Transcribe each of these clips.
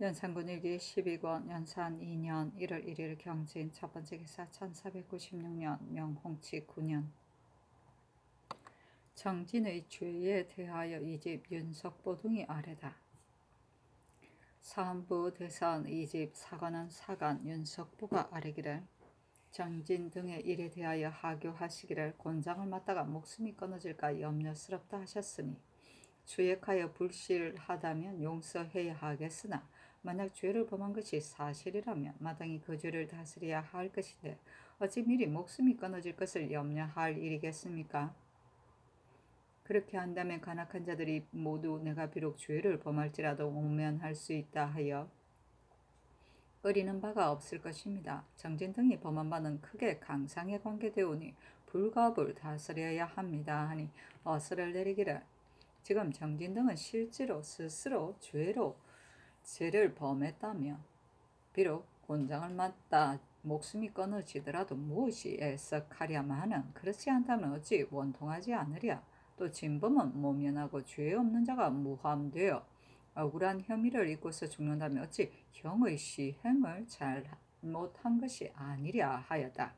연산군일기 12권 연산 2년 1월 1일 경진 첫번째 기사 1496년 명홍치 9년 정진의 죄에 대하여 이집 윤석보 등이 아래다. 사헌부 대사원 이집 사관원 사관 윤석보가 아래기를 정진 등의 일에 대하여 하교하시기를 곤장을 맞다가 목숨이 끊어질까 염려스럽다 하셨으니 주액하여 불실하다면 용서해야 하겠으나 만약 죄를 범한 것이 사실이라면 마땅히 그 죄를 다스려야 할 것인데 어찌 미리 목숨이 끊어질 것을 염려할 일이겠습니까? 그렇게 한다면 간악한 자들이 모두 내가 비록 죄를 범할지라도 옥면할 수 있다 하여 의리는 바가 없을 것입니다. 정진 등이 범한 바는 크게 강상에 관계되오니 불가불 다스려야 합니다 하니 어스를 내리기를 지금 정진 등은 실제로 스스로 죄를 범했다며 비록 곤장을 맞다 목숨이 끊어지더라도 무엇이 애석하랴마는 그렇지 않다면 어찌 원통하지 않으랴. 또 진범은 모면하고 죄 없는 자가 무함되어 억울한 혐의를 입고서 죽는다면 어찌 형의 시행을 잘못한 것이 아니랴 하였다.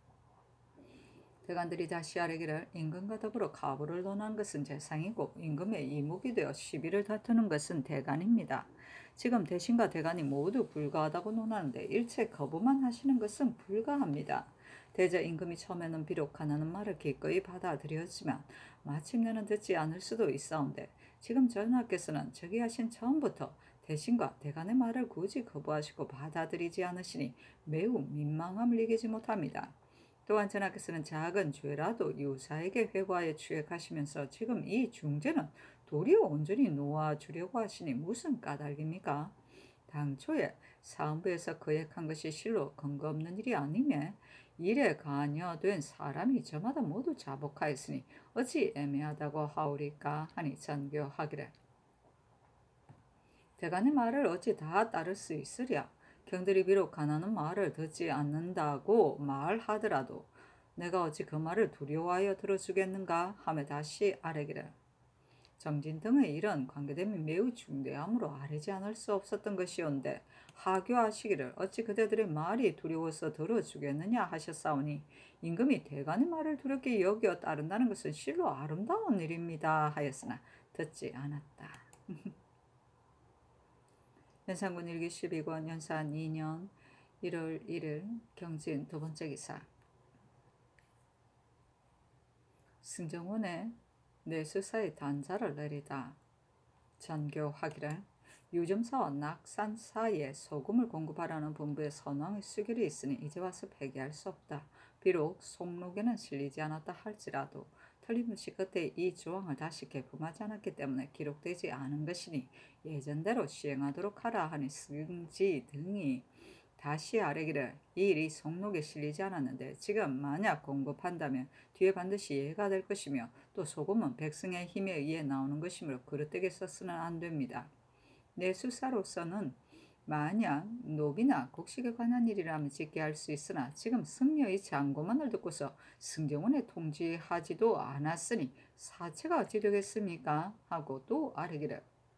대관들이 다시 아뢰기를 임금과 더불어 가부를 논하는 것은 재상이고 임금의 이목이 되어 시비를 다투는 것은 대관입니다. 지금 대신과 대관이 모두 불가하다고 논하는데 일체 거부만 하시는 것은 불가합니다. 대저 임금이 처음에는 비록 하나는 말을 기꺼이 받아들였지만 마침내는 듣지 않을 수도 있사온데 지금 전하께서는 저기 하신 처음부터 대신과 대관의 말을 굳이 거부하시고 받아들이지 않으시니 매우 민망함을 이기지 못합니다. 또한 전하께서는 작은 죄라도 유사에게 회고하여 추액하시면서 지금 이 중죄는 도리어 온전히 놓아주려고 하시니 무슨 까닭입니까? 당초에 사헌부에서 거액한 것이 실로 근거 없는 일이 아니매 일에 관여된 사람이 저마다 모두 자복하였으니 어찌 애매하다고 하오리까 하니 전교하기를 대간의 말을 어찌 다 따를 수 있으랴. 경들이 비록 가난한 말을 듣지 않는다고 말하더라도 내가 어찌 그 말을 두려워하여 들어주겠는가 하며 다시 아뢰기를 정진 등의 이런 관계됨이 매우 중대함으로 아뢰지 않을 수 없었던 것이온데 하교하시기를 어찌 그대들의 말이 두려워서 들어주겠느냐 하셨사오니 임금이 대간의 말을 두렵게 여겨 따른다는 것은 실로 아름다운 일입니다 하였으나 듣지 않았다. 연산군 일기 12권 연산 2년 1월 1일 경진 두번째 기사 승정원의 내수사의 단자를 내리다. 전교하기를 유점사와 낙산사에 소금을 공급하라는 본부의 선왕의 수결이 있으니 이제 와서 폐기할 수 없다. 비록 속록에는 실리지 않았다 할지라도 틀림없이 그때 이 조항을 다시 개품하지 않았기 때문에 기록되지 않은 것이니 예전대로 시행하도록 하라 하니 승지 등이 다시 아뢰기를 이 일이 속록에 실리지 않았는데 지금 만약 공급한다면 뒤에 반드시 예가 될 것이며 또 소금은 백성의 힘에 의해 나오는 것이므로 그릇되게 써서는 안 됩니다. 내수사로서는 만약 노비나 곡식에 관한 일이라면 짓게 할 수 있으나 지금 승려의 장고만을 듣고서 승정원에 통지하지도 않았으니 사체가 어찌 되겠습니까? 하고 또 아뢰기를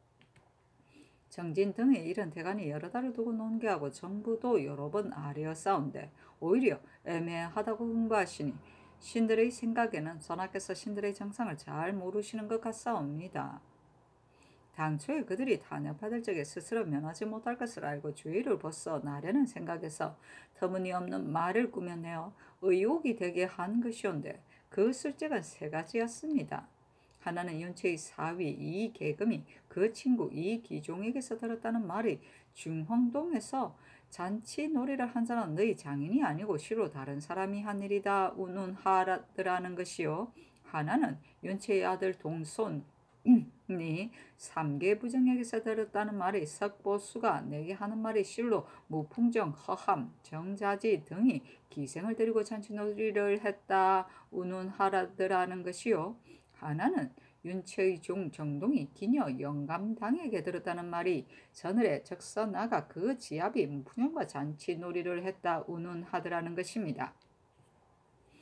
정진 등의 일은 대간이 여러 달을 두고 논개하고 정부도 여러 번 아뢰었사온데 오히려 애매하다고 훈가하시니 신들의 생각에는 전하께서 신들의 정상을 잘 모르시는 것 같사옵니다. 당초에 그들이 탄압받을 적에 스스로 면하지 못할 것을 알고 주의를 벗어나려는 생각에서 터무니없는 말을 꾸며내어 의혹이 되게 한 것이온데 그 술책은 세 가지였습니다. 하나는 윤채의 사위 이계금이 그 친구 이기종에게서 들었다는 말이 중흥동에서 잔치놀이를 한 사람은 너희 장인이 아니고 실로 다른 사람이 한 일이다 운운하더라는 것이요. 하나는 윤채의 아들 동손 이 삼계부정에게서 들었다는 말이 석보수가 내게 하는 말이 실로 무풍정, 허함, 정자지 등이 기생을 데리고 잔치놀이를 했다 운운하더라는 것이요. 하나는 윤채의 종 정동이 기녀 영감당에게 들었다는 말이 저늘에 적서나가 그 지압이 무풍정과 잔치놀이를 했다 운운하더라는 것입니다.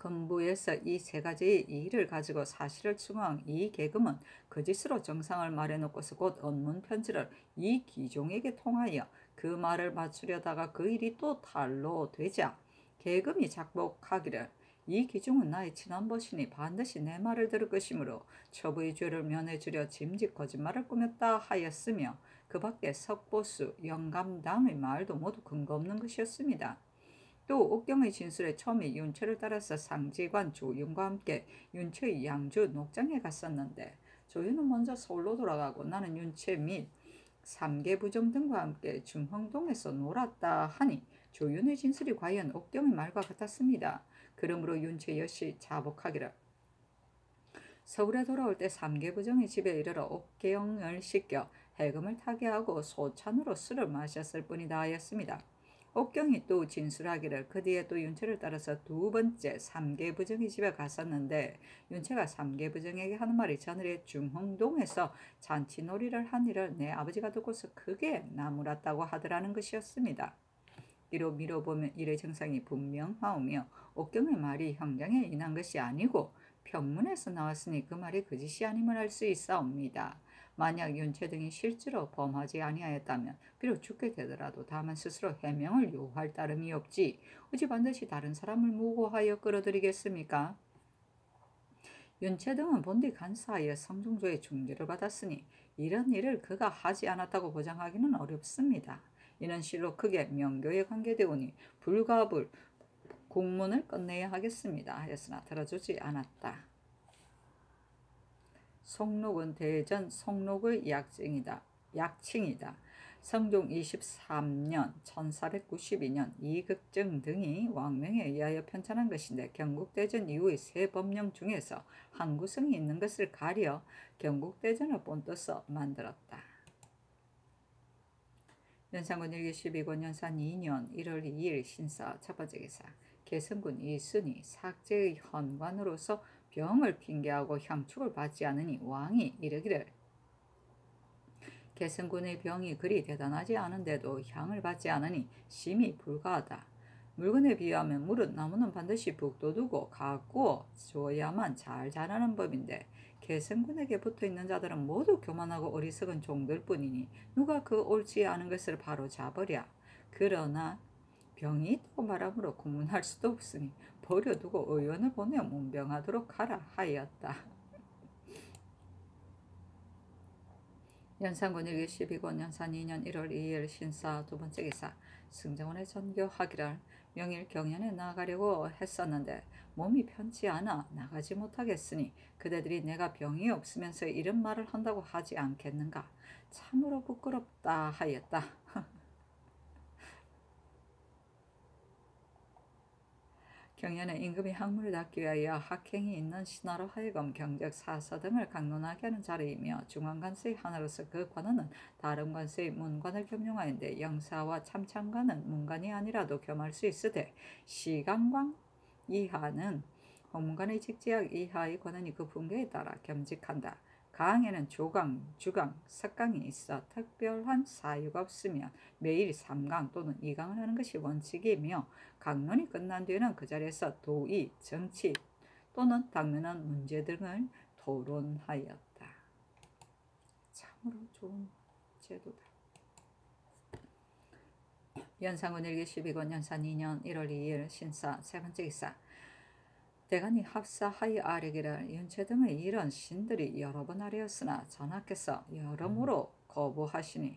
근부에서 이 세 가지의 이의를 가지고 사실을 추구한 이 계금은 거짓으로 정상을 말해놓고서 곧 언문 편지를 이 기종에게 통하여 그 말을 맞추려다가 그 일이 또 탈로 되자 계금이 작복하기를 이 기종은 나의 친한 벗이니 반드시 내 말을 들을 것이므로 첩의 죄를 면해주려 짐짓 거짓말을 꾸몄다 하였으며 그 밖에 석보수, 영감당의 말도 모두 근거 없는 것이었습니다. 또 옥경의 진술에 처음에 윤채를 따라서 상지관 조윤과 함께 윤채의 양주 녹장에 갔었는데 조윤은 먼저 서울로 돌아가고 나는 윤채 및 삼계부정 등과 함께 중흥동에서 놀았다 하니 조윤의 진술이 과연 옥경의 말과 같았습니다. 그러므로 윤채 역시 자복하기를 서울에 돌아올 때 삼계부정의 집에 이르러 옥경을 씻겨 해금을 타게 하고 소찬으로 술을 마셨을 뿐이다 하였습니다. 옥경이 또 진술하기를 그 뒤에 또 윤채를 따라서 두 번째 삼계부정의 집에 갔었는데 윤채가 삼계부정에게 하는 말이 저늘에 중흥동에서 잔치놀이를 한 일을 내 아버지가 듣고서 크게 나무랐다고 하더라는 것이었습니다. 이로 미뤄보면 일의 정상이 분명하오며 옥경의 말이 형장에 인한 것이 아니고 평문에서 나왔으니 그 말이 거짓이 아님을 알 수 있사옵니다. 만약 윤채 등이 실제로 범하지 아니하였다면 비록 죽게 되더라도 다만 스스로 해명을 요구할 따름이 없지 어찌 반드시 다른 사람을 무고하여 끌어들이겠습니까? 윤채 등은 본디 간사하여 성종조의 중지를 받았으니 이런 일을 그가 하지 않았다고 보장하기는 어렵습니다. 이는 실로 크게 명교에 관계되오니 불가불 공문을 끝내야 하겠습니다 하였으나 들어주지 않았다. 송록은 대전 송록의 약칭이다. 성종 23년 1492년 이극정 등이 왕명에 의하여 편찬한 것인데 경국대전 이후의 세 법령 중에서 한 구성이 있는 것을 가려 경국대전을 본떠서 만들었다. 연산군 12권 연산 2년 1월 2일 신사 첫번째 기사 개성군 이순이 삭제의 헌관으로서 병을 핑계하고 향축을 받지 않으니 왕이 이르기를 개성군의 병이 그리 대단하지 않은데도 향을 받지 않으니 심히 불가하다. 물건에 비하면 물은 나무는 반드시 북돋우고 가꾸어 줘야만 잘 자라는 법인데 개성군에게 붙어있는 자들은 모두 교만하고 어리석은 종들 뿐이니 누가 그 옳지 않은 것을 바로 잡으랴. 그러나 병이 있다고 말하므로 공문할 수도 없으니 버려두고 의원을 보내 문병하도록 하라 하였다. 연산군 1기 12권 연산 2년 1월 2일 신사 두번째 기사 승정원에 전교하기를 명일 경연에 나가려고 했었는데 몸이 편치 않아 나가지 못하겠으니 그대들이 내가 병이 없으면서 이런 말을 한다고 하지 않겠는가. 참으로 부끄럽다 하였다. 경연에 임금이 학문을 닦기 위하여 학행이 있는 신하로 하여금 경적 사서 등을 강론하게 하는 자리이며 중앙관서의 하나로서 그 관원은 다른 관서의 문관을 겸용하는데 영사와 참찬관은 문관이 아니라도 겸할 수 있으되 시강관 이하는 홍문관의 직지학 이하의 관원이 그 분계에 따라 겸직한다. 가항에는 조강, 주강, 석강이 있어 특별한 사유가 없으면 매일 3강 또는 2강을 하는 것이 원칙이며 강론이 끝난 뒤에는 그 자리에서 도의, 정치 또는 당면한 문제 등을 토론하였다. 참으로 좋은 제도다. 연산군 1기 12권 연산 2년 1월 2일 신사 세번째 기사 대간이 합사하여 아뢰기를 윤채 등의 이런 신들이 여러 번 아뢰었으나 전하께서 여러모로 거부하시니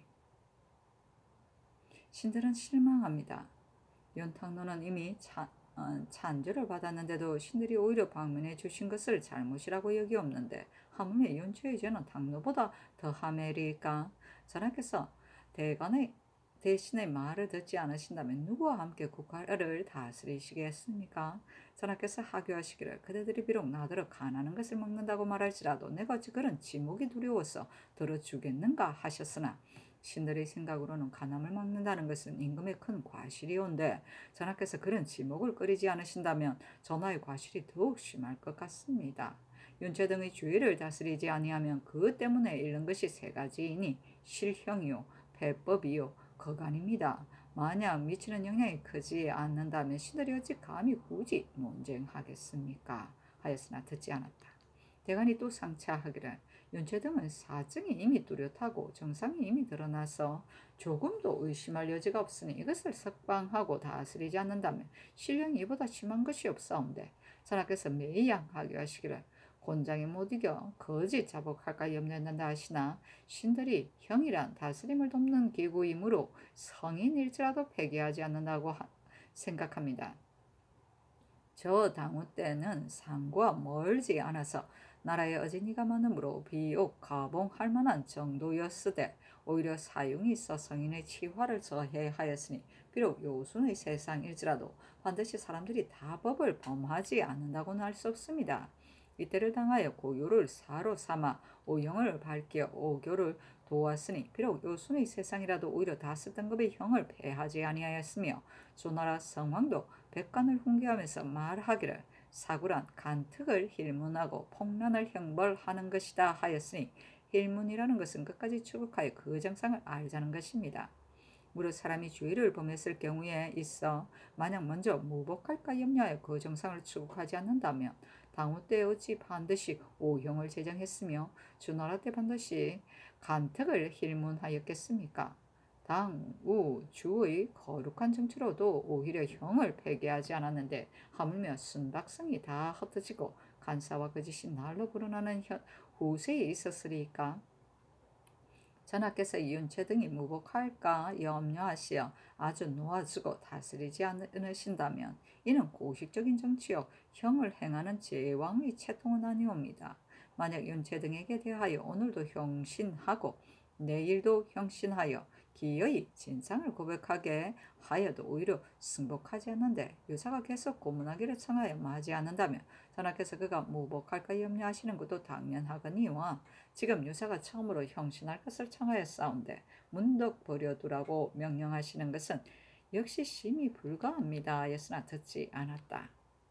신들은 실망합니다. 윤탕노는 이미 찬주를 받았는데도 신들이 오히려 방문해 주신 것을 잘못이라고 여기옵는데 하물며 윤채의 죄는 당노보다 더하매리까. 전하께서 대신의 말을 듣지 않으신다면 누구와 함께 국가를 다스리시겠습니까? 전하께서 하교하시기를 그대들이 비록 나더러 간하는 것을 먹는다고 말할지라도 내가 어찌 그런 지목이 두려워서 들어주겠는가 하셨으나 신들의 생각으로는 간함을 막는다는 것은 임금의 큰 과실이온데 전하께서 그런 지목을 꺼리지 않으신다면 전하의 과실이 더욱 심할 것 같습니다. 윤채 등의 주의를 다스리지 아니하면 그 때문에 잃는 것이 세 가지이니 실형이요, 배법이요, 거간입니다. 만약 미치는 영향이 크지 않는다면 신들이 어찌 감히 굳이 논쟁하겠습니까? 하였으나 듣지 않았다. 대간이 또 상차하기를 윤채등은 사증이 이미 뚜렷하고 정상이 이미 드러나서 조금도 의심할 여지가 없으니 이것을 석방하고 다스리지 않는다면 신령이 이보다 심한 것이 없사온데 전하께서 매이 양하게 하시기를 곤장이 못 이겨 거짓 자복할까 염려했는다 하시나 신들이 형이란 다스림을 돕는 기구이므로 성인일지라도 폐기하지 않는다고 생각합니다. 저 당우 때는 상과 멀지 않아서 나라에 어진이가 많으므로 비옥 가봉할 만한 정도였으되 오히려 사용이 있어 성인의 치화를 저해하였으니 비록 요순의 세상일지라도 반드시 사람들이 다 법을 범하지 않는다고는 할 수 없습니다. 이때를 당하여 고요를 사로 삼아 오형을 밝혀 오교를 도왔으니 비록 요순의 세상이라도 오히려 다스 등급의 형을 폐하지 아니하였으며 조나라 성왕도 백관을 훈계하면서 말하기를 사구란 간특을 힐문하고 폭란을 형벌하는 것이다 하였으니 힐문이라는 것은 끝까지 추국하여 그 정상을 알자는 것입니다. 무릇 사람이 죄를 범했을 경우에 있어 만약 먼저 무복할까 염려하여 그 정상을 추국하지 않는다면 당우 때 어찌 반드시 오형을 제정했으며 주나라 때 반드시 간특을 힐문하였겠습니까? 당우 주의 거룩한 정치로도 오히려 형을 폐기하지 않았는데 하물며 순박성이 다 흩어지고 간사와 거짓이 날로 불어나는 후세에 있었으리까? 전하께서 윤채 등이 무복할까 염려하시어 아주 놓아주고 다스리지 않으신다면 이는 고식적인 정치요 형을 행하는 제왕의 채통은 아니옵니다. 만약 윤채 등에게 대하여 오늘도 형신하고 내일도 형신하여 기어이 진상을 고백하게 하여도 오히려 승복하지 않는데 유사가 계속 고문하기를 청하여 마지 않는다면 전하께서 그가 무복할까 염려하시는 것도 당연하거니와 지금 유사가 처음으로 형신할 것을 청하였사온데 문득 버려두라고 명령하시는 것은 역시 심히 불가합니다. 였으나 듣지 않았다.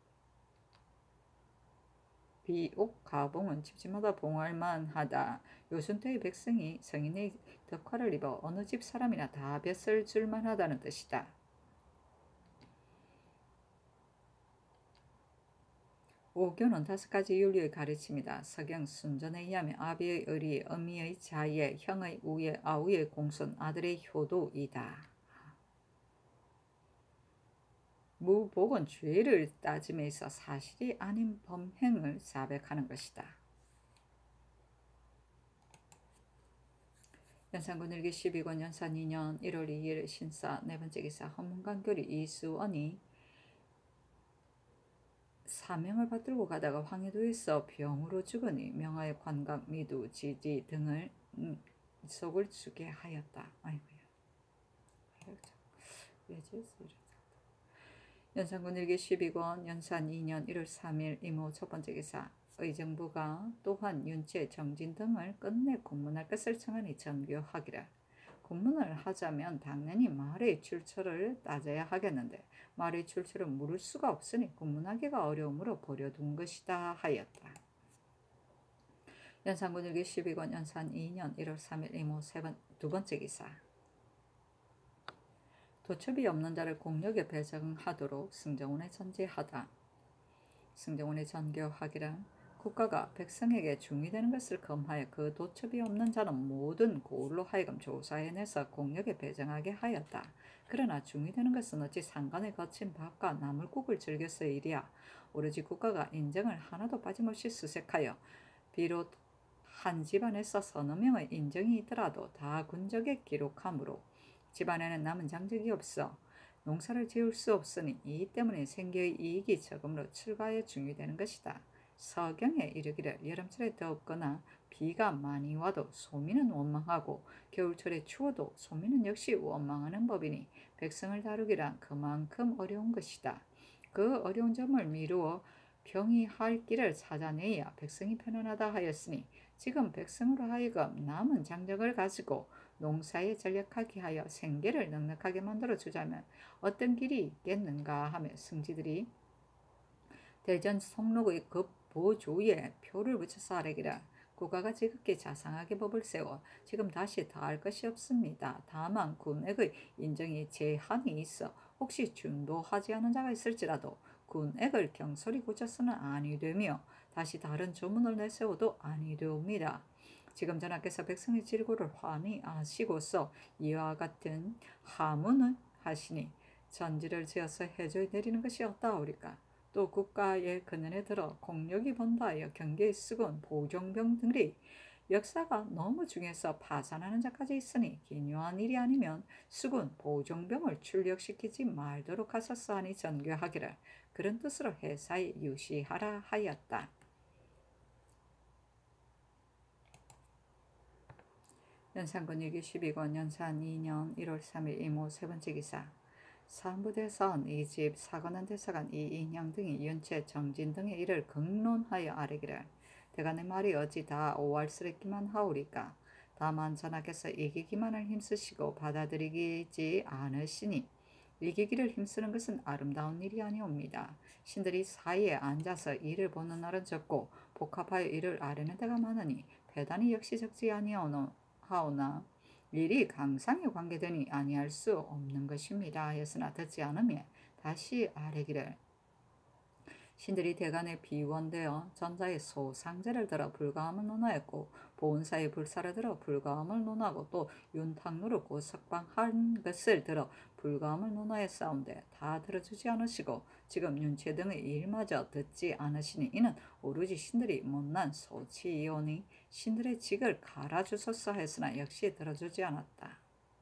비옥 가봉은 집집마다 봉할만 하다. 요순 때의 백성이 성인의 덕화를 입어 어느 집 사람이나 다 벼슬 줄만 하다는 뜻이다. 오교는 5가지 윤리의 가르침이다. 서경 순전에 의하면 아비의 의리, 어미의 자예, 형의 우예, 아우의 공손, 아들의 효도이다. 무복은 죄를 따짐에 있어 사실이 아닌 범행을 자백하는 것이다. 연산군 일기 12권 연산 2년 1월 2일 신사 네번째 기사 헌문관교리 이수언이 사명을 받들고 가다가 황해도에서 병으로 죽으니 명하여 관각, 미두, 지지 등을 속을 주게 하였다. 아이고야. 연산군 일기 12권 연산 2년 1월 3일 이모 첫번째 기사 의정부가 또한 윤채, 정진 등을 끝내 공문할 것을 청하니 전교하기를. 공문을 하자면 당연히 말의 출처를 따져야 하겠는데 말의 출처를 물을 수가 없으니 공문하기가 어려우므로 버려둔 것이다 하였다. 연산군 일기 12권 연산 2년 1월 3일 이모 두번째 기사 도첩이 없는 자를 공력에 배정하도록 승정원에 전제하다. 승정원에 전교하기란 국가가 백성에게 중의되는 것을 검하여 그 도첩이 없는 자는 모든 고을로 하여금 조사해내서 공력에 배정하게 하였다. 그러나 중의되는 것은 어찌 상관에 거친 밥과 나물국을 즐겼으이랴. 오로지 국가가 인정을 하나도 빠짐없이 수색하여 비록 한 집안에서 서너 명의 인정이 있더라도 다 군적에 기록하므로 집안에는 남은 장적이 없어 농사를 지을 수 없으니 이 때문에 생계의 이익이 적음으로 출가에 중요되는 것이다. 서경에 이르기를 여름철에 덥거나 비가 많이 와도 소민은 원망하고 겨울철에 추워도 소민은 역시 원망하는 법이니 백성을 다루기란 그만큼 어려운 것이다. 그 어려운 점을 미루어 병이할 길을 찾아내야 백성이 편안하다 하였으니 지금 백성으로 하여금 남은 장적을 가지고 농사에 전력하게 하여 생계를 넉넉하게 만들어 주자면 어떤 길이 있겠는가 하며 승지들이 대전 성록의 급보조에 표를 붙여서 아뢰기라. 국가가 지극히 자상하게 법을 세워 지금 다시 더할 것이 없습니다. 다만 군액의 인정이 제한이 있어 혹시 준도하지 않은 자가 있을지라도 군액을 경솔히 고쳐서는 아니 되며 다시 다른 조문을 내세워도 아니 되옵니다. 지금 전하께서 백성의 질고를 환히 아시고서 이와 같은 하문을 하시니 전지를 지어서 해줘야 내리는 것이 어떠하오리까. 또 국가의 근원에 들어 공력이 본다하여 경계에 쓰곤 보종병 등이 역사가 너무 중해서 파산하는 자까지 있으니 기묘한 일이 아니면 수군 보종병을 출력시키지 말도록 하소서 하니 전교하기를 그런 뜻으로 해사에 유시하라 하였다. 연산군 일기 12권 연산 2년 1월 3일 이모 세번째 기사 사무대사원 이집 사관원 대사관 이인형 등이 윤채 정진 등의 일을 극론하여 아뢰기를 대간의 말이 어찌 다 오알스럽기만 하오리까. 다만 전하께서 이기기만을 힘쓰시고 받아들이지 않으시니 이기기를 힘쓰는 것은 아름다운 일이 아니옵니다. 신들이 사이에 앉아서 일을 보는 날은 적고 복합하여 일을 아뢰는 데가 많으니 배단이 역시 적지 아니하오나 일이 강상에 관계되니 아니할 수 없는 것입니다. 하였으나 듣지 않으며 다시 아뢰기를 신들이 대간에 비원되어 전자의 소상제를 들어 불가함을 논하였고 보은사의 불사를 들어 불가함을 논하고 또 윤탁누를 고석방한 것을 들어 불가함을 논하였사온데 다 들어주지 않으시고 지금 윤채 등의 일마저 듣지 않으시니 이는 오로지 신들이 못난 소치이오니 신들의 직을 갈아주소서 했으나 역시 들어주지 않았다.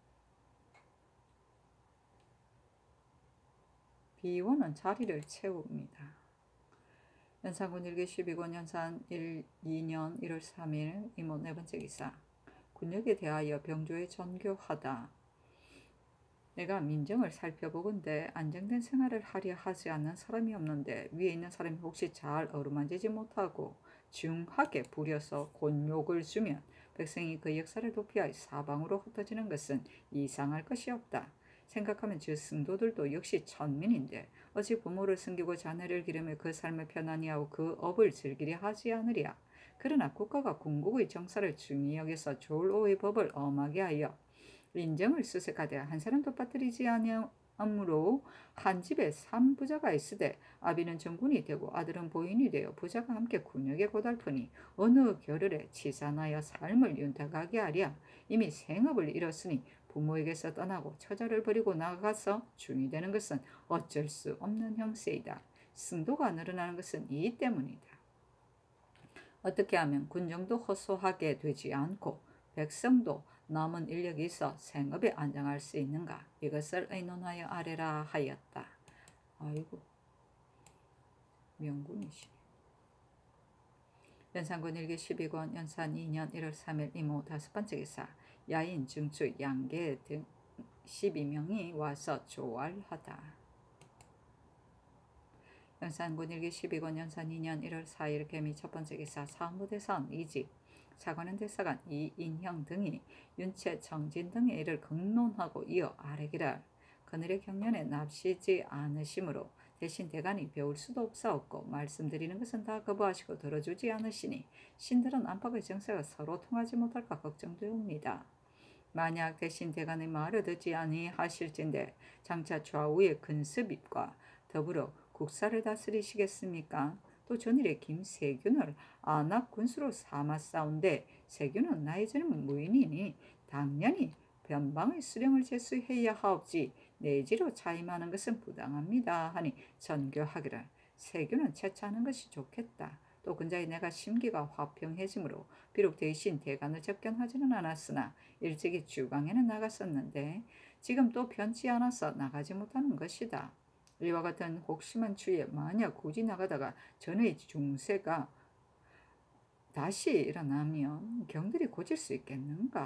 비원은 자리를 채웁니다. 연산군 일기 12권 연산 2년 1월 3일 이모 네번째 기사 군역에 대하여 병조에 전교하다. 내가 민정을 살펴보건대 안정된 생활을 하려 하지 않는 사람이 없는데 위에 있는 사람이 혹시 잘 어루만지지 못하고 중하게 부려서 곤욕을 주면 백성이 그 역사를 도피하여 사방으로 흩어지는 것은 이상할 것이 없다. 생각하면 저 승도들도 역시 천민인데 어찌 부모를 섬기고 자녀를 기르며 그 삶을 편안히 하고 그 업을 즐기려 하지 않으랴. 그러나 국가가 궁극의 정사를 중히 여겨서 졸오의 법을 엄하게 하여 인정을 수색하되 한 사람도 빠뜨리지 아니하므로 한 집에 3부자가 있으되 아비는 정군이 되고 아들은 보인이 되어 부자가 함께 군역에 고달프니 어느 겨를에 치산하여 삶을 윤택하게 하랴. 이미 생업을 잃었으니 부모에게서 떠나고 처자를 버리고 나가서 중이 되는 것은 어쩔 수 없는 형세이다. 승도가 늘어나는 것은 이 때문이다. 어떻게 하면 군정도 허소하게 되지 않고 백성도 남은 인력이 있어 생업에 안정할 수 있는가. 이것을 의논하여 아뢰라 하였다. 아이고 명군이시네. 연산군 일기 12권 연산 2년 1월 3일 이모 다섯번째 기사 야인, 증추, 양계 등 12명이 와서 조활하다. 연산군 일기 12권 연산 2년 1월 4일 개미 첫번째 기사 사무대사원 이집 사관원 대사관 이인형 등이 윤채, 정진 등의 일을 극론하고 이어 아뢰기를 그늘의 경련에 납시지 않으시므로 대신 대간이 배울 수도 없사옵고 말씀드리는 것은 다 거부하시고 들어주지 않으시니 신들은 안팎의 정세가 서로 통하지 못할까 걱정되옵니다. 만약 대신 대간의 말을 듣지 아니하실진데 장차 좌우의 근습입과 더불어 국사를 다스리시겠습니까? 또 전일에 김세균을 안악 군수로 삼았사온데 세균은 나이 젊은 무인이니 당연히 변방의 수령을 제수해야 하옵지 내지로 차임하는 것은 부당합니다 하니 전교하기를 세균은 채차하는 것이 좋겠다. 또 근자에 내가 심기가 화평해지므로 비록 대신 대간을 접견하지는 않았으나 일찍이 주강에는 나갔었는데 지금 또 편치 않아서 나가지 못하는 것이다. 이와 같은 혹심한 추위에 만약 굳이 나가다가 전의 중세가 다시 일어나면 경들이 고칠 수 있겠는가?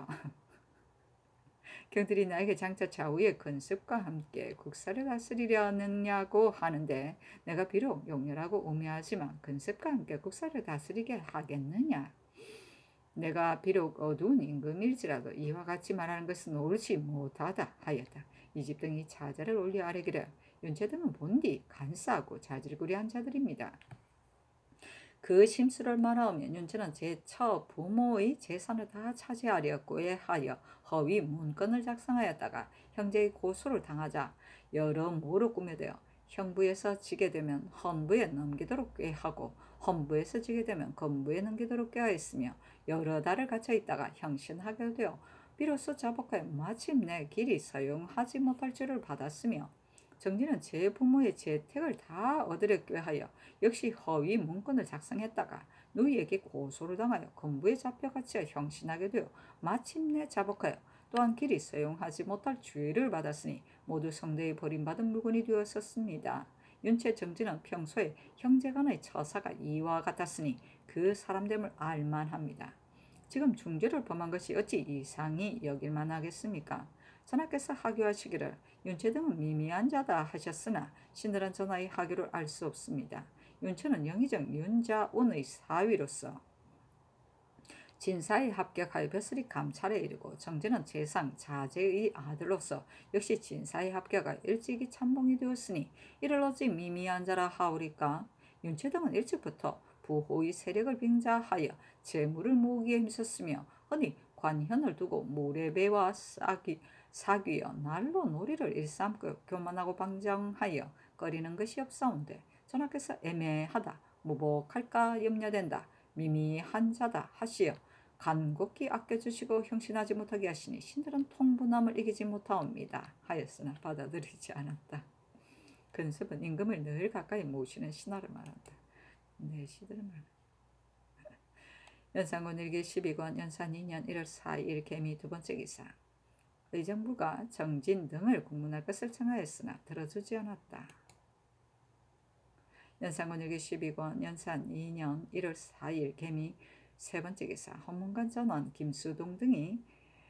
경들이 나에게 장차 좌우의 근습과 함께 국사를 다스리려느냐고 하는데 내가 비록 용렬하고 우매하지만 근습과 함께 국사를 다스리게 하겠느냐? 내가 비록 어두운 임금일지라도 이와 같이 말하는 것은 옳지 못하다 하였다. 이 집 등이 차자를 올려 아뢰기를 윤채 등은 본디 간사하고 자질구레한 자들입니다. 그 심수를 말하면 윤채는 제처 부모의 재산을 다 차지하려 꾀하여 허위 문건을 작성하였다가 형제의 고소를 당하자 여러모로 꾸며대어 형부에서 지게 되면 헌부에 넘기도록 꾀하고 헌부에서 지게 되면 건부에 넘기도록 꾀하였으며 여러 달을 갇혀 있다가 형신하게 되어 비로소 자복하여 마침내 길이 사용하지 못할 줄을 받았으며 정진은 제 부모의 재택을 다 얻으려 꾀하여 역시 허위 문건을 작성했다가 누이에게 고소를 당하여 건부에 잡혀갇혀 형신하게 되어 마침내 자복하여 또한 길이 사용하지 못할 죄를 받았으니 모두 성대에 버림받은 물건이 되었었습니다. 윤채 정진은 평소에 형제간의 처사가 이와 같았으니 그 사람됨을 알만합니다. 지금 중죄를 범한 것이 어찌 이상히 여길만 하겠습니까? 전하께서 하교하시기를 윤채 등은 미미한 자다 하셨으나 신들은 전하의 하교를 알 수 없습니다. 윤채는 영의정 윤자온의 사위로서 진사에 합격하여 벼슬이 감찰에 이르고 정진은 재상 자제의 아들로서 역시 진사에 합격하여 일찍이 참봉이 되었으니 이를 어찌 미미한 자라 하오리까? 윤채 등은 일찍부터 부호의 세력을 빙자하여 재물을 모으기에 힘썼으며 허니 관현을 두고 모래배와 사귀어 날로 놀이를 일삼고 교만하고 방장하여 꺼리는 것이 없사온데 전하께서 애매하다 무복할까 염려된다 미미한 자다 하시어 간곡히 아껴주시고 형신하지 못하게 하시니 신들은 통분함을 이기지 못하옵니다 하였으나 받아들이지 않았다. 근습은 임금을 늘 가까이 모시는 신하를 말한다. 내시들을 말한다. 연산군 일기 12권 연산 2년 1월 4일 개미 두 번째 기사. 의정부가 정진 등을 국문할 것을 청하였으나 들어주지 않았다. 연산군 일기 12권 연산 2년 1월 4일 개미 세 번째 기사. 헌문관 전원 김수동 등이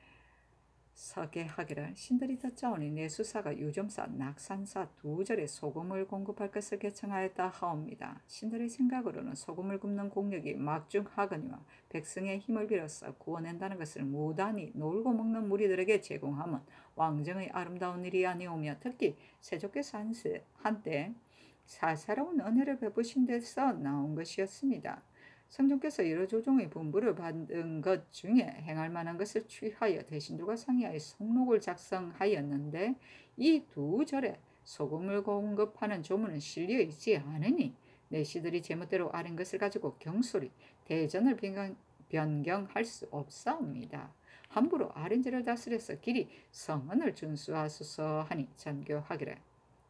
서계하기를 신들이 듣자오니 내수사가 유점사 낙산사 두 절에 소금을 공급할 것을 개청하였다 하옵니다. 신들의 생각으로는 소금을 굽는 공력이 막중하거니와 백성의 힘을 빌어서 구워낸다는 것을 무단히 놀고 먹는 무리들에게 제공하면 왕정의 아름다운 일이 아니오며 특히 세조께서 한때 사사로운 은혜를 베푸신 데서 나온 것이었습니다. 성종께서 여러 조정의 분부를 받은 것 중에 행할 만한 것을 취하여 대신들과 상의하여 속록을 작성하였는데 이 두 절에 소금을 공급하는 조문은 실려 있지 않으니 내시들이 제멋대로 아린 것을 가지고 경솔히 대전을 변경할 수 없사옵니다. 함부로 아린 죄를 다스려서 길이 성언을 준수하소서 하니 전교하기를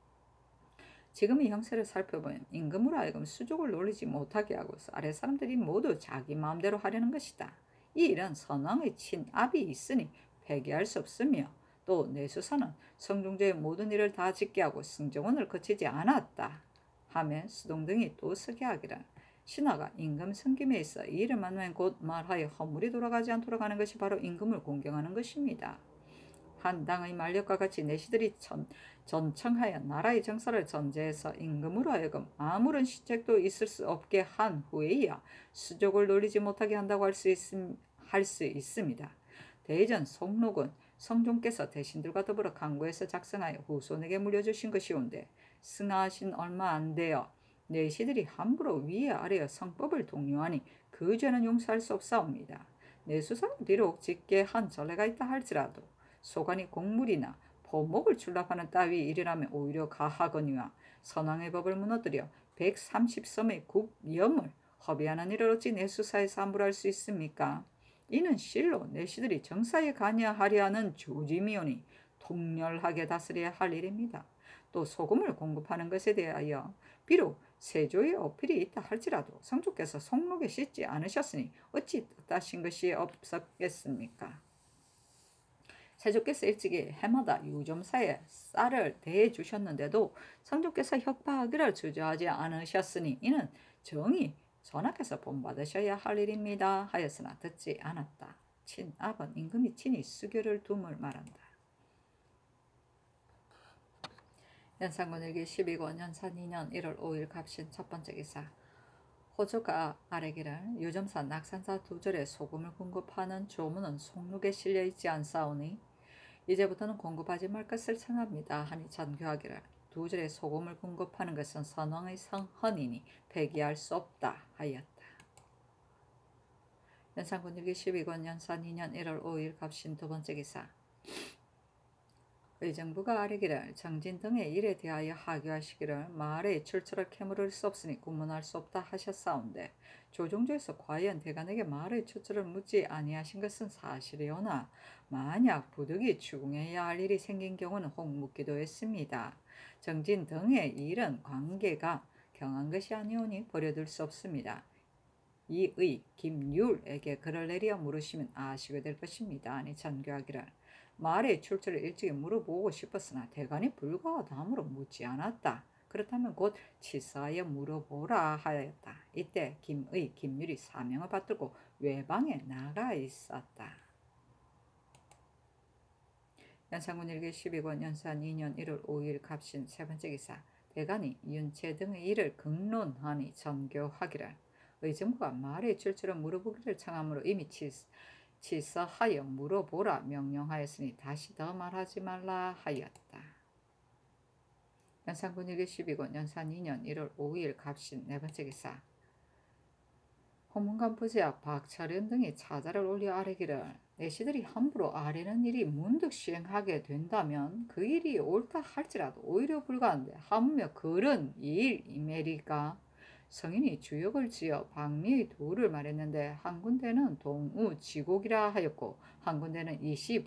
지금의 형세를 살펴보면 임금으로 하여금 수족을 놀리지 못하게 하고서 아래 사람들이 모두 자기 마음대로 하려는 것이다. 이 일은 선왕의 친압이 있으니 폐기할 수 없으며 또 내수사는 성종제의 모든 일을 다 짓게 하고 승정원을 거치지 않았다. 하며 수동 등이 또 서게 하기를 신하가 임금 섬김에 있어 이 일을 만나면 곧 말하여 허물이 돌아가지 않도록 하는 것이 바로 임금을 공경하는 것입니다. 한 당의 만력과 같이 내시들이 전청하여 나라의 정사를 전제해서 임금으로 하여금 아무런 시책도 있을 수 없게 한 후에야 수족을 놀리지 못하게 한다고 할 수 있습니다. 대전 속록은 성종께서 대신들과 더불어 강구해서 작성하여 후손에게 물려주신 것이온데 승하하신 얼마 안 되어 내시들이 함부로 위에 아래여 성법을 독려하니 그 죄는 용서할 수 없사옵니다. 내수사는 비록 직계 한 전례가 있다 할지라도 소관이 공물이나 포목을 출납하는 따위 일이라면 오히려 가하거니와 선왕의 법을 무너뜨려 130섬의 국염을 허비하는 일을 어찌 내수사에서 함부로 할 수 있습니까? 이는 실로 내시들이 정사에 관여하려 하는 조짐이오니 통렬하게 다스려야 할 일입니다. 또 소금을 공급하는 것에 대하여 비록 세조의 어필이 있다 할지라도 성주께서 속록에 씻지 않으셨으니 어찌 뜻하신 것이 없었겠습니까? 세조께서 일찍이 해마다 유점사에 쌀을 대주셨는데도 성종께서 혁파하기를 주저하지 않으셨으니 이는 정의 전하께서 본받으셔야 할 일입니다 하였으나 듣지 않았다. 친압은 임금이 친히 수교를 둠을 말한다. 연산군 일기 12권 연산 2년 1월 5일 갑신 첫 번째 기사. 호조가 아래기를 유점사 낙산사 두 절에 소금을 공급하는 조문은 속록에 실려 있지 않사오니 이제부터는 공급하지 말 것을 청합니다 하니 전교하기를 두 절에 소금을 공급하는 것은 선왕의 성헌이니 폐기할 수 없다 하였다. 연산군 일기 12권 연산 2년 1월 5일 갑신 두 번째 기사. 의정부가 아뢰기를 정진 등의 일에 대하여 하교하시기를 마을의 출처를 캐물을 수 없으니 구문할 수 없다 하셨사온데 조정조에서 과연 대간에게 마을의 출처를 묻지 아니하신 것은 사실이오나 만약 부득이 추궁해야 할 일이 생긴 경우는 혹 묻기도 했습니다. 정진 등의 일은 관계가 경한 것이 아니오니 버려둘 수 없습니다. 이의 김율에게 글을 내려 물으시면 아시게 될 것입니다. 아니 전교하기를 말의 출처를 일찍이 물어보고 싶었으나 대간이 불가하다므로 묻지 않았다. 그렇다면 곧 치사하여 물어보라 하였다. 이때 김의 김율이 사명을 받들고 외방에 나가 있었다. 연산군 일기 12권 연산 2년 1월 5일 갑신 세 번째 기사. 대간이 윤채 등의 일을 극론하니 전교하기를 의정부가 말의 출처를 물어보기를 청함으로 이미 치서하여 물어보라 명령하였으니 다시 더 말하지 말라 하였다. 연산군 일기 12권 연산 2년 1월 5일 갑신 네 번째 기사. 홍문관 부제학 박철현 등이 차자를 올려 아뢰기를 내시들이 함부로 아뢰는 일이 문득 시행하게 된다면 그 일이 옳다 할지라도 오히려 불가한데 하물며 그런 일이메리까. 성인이 주역을 지어 방미의 도를 말했는데 한 군데는 동우 지곡이라 하였고 한 군데는 이시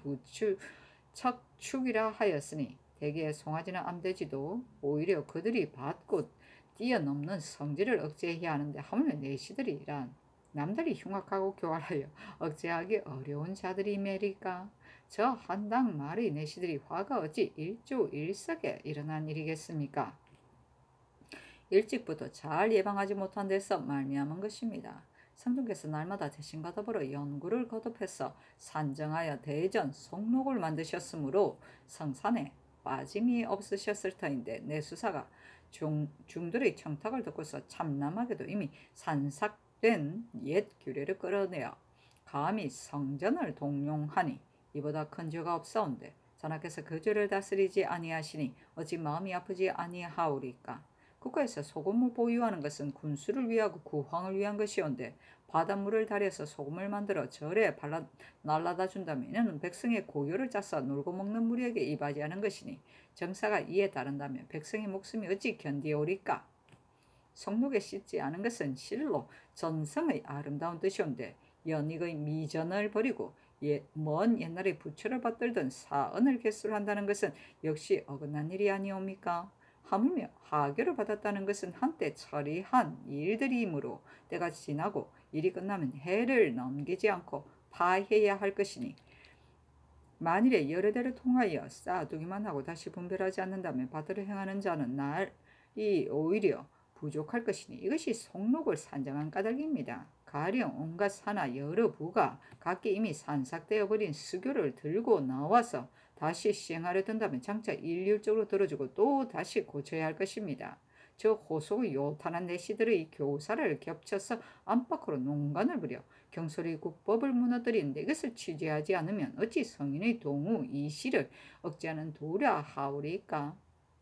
척축이라 하였으니 대개 송아지나 암돼지도 오히려 그들이 받고 뛰어넘는 성질을 억제해야 하는데 하물며 내시들이란 남들이 흉악하고 교활하여 억제하기 어려운 자들이메리까. 저 한당 말의 내시들이 화가 어찌 일조일석에 일어난 일이겠습니까. 일찍부터 잘 예방하지 못한 데서 말미암은 것입니다. 성종께서 날마다 대신과 더불어 연구를 거듭해서 산정하여 대전 속록을 만드셨으므로 성산에 빠짐이 없으셨을 터인데 내수사가 중들의 청탁을 듣고서 참남하게도 이미 산삭된 옛 규례를 끌어내어 감히 성전을 동용하니 이보다 큰 죄가 없사온데 전하께서 그 죄를 다스리지 아니하시니 어찌 마음이 아프지 아니하오리까. 국가에서 소금을 보유하는 것은 군수를 위하고 구황을 위한 것이온데 바닷물을 달여서 소금을 만들어 절에 날라다 준다면 이는 백성의 고요를 짜서 놀고 먹는 무리에게 이바지하는 것이니 정사가 이에 따른다면 백성의 목숨이 어찌 견디오리까. 성록에 씻지 않은 것은 실로 전성의 아름다운 뜻이온데 연익의 미전을 버리고 먼 옛날에 부처를 받들던 사언을 개술한다는 것은 역시 어긋난 일이 아니옵니까. 하물며 하교를 받았다는 것은 한때 처리한 일들이므로 때가 지나고 일이 끝나면 해를 넘기지 않고 파해야 할 것이니 만일에 여러 대를 통하여 쌓아두기만 하고 다시 분별하지 않는다면 받들어 행하는 자는 날이 오히려 부족할 것이니 이것이 속록을 산정한 까닭입니다. 가령 온갖 사나 여러 부가 각기 이미 산삭되어 버린 수교를 들고 나와서 다시 시행하려 든다면 장차 일률적으로 들어주고 또 다시 고쳐야 할 것입니다. 저 호속의 요탄한 내시들의 교사를 겹쳐서 안팎으로 농간을 부려 경솔의 국법을 무너뜨리는데 이것을 취재하지 않으면 어찌 성인의 동우 이시를 억제하는 도랴 하오리까.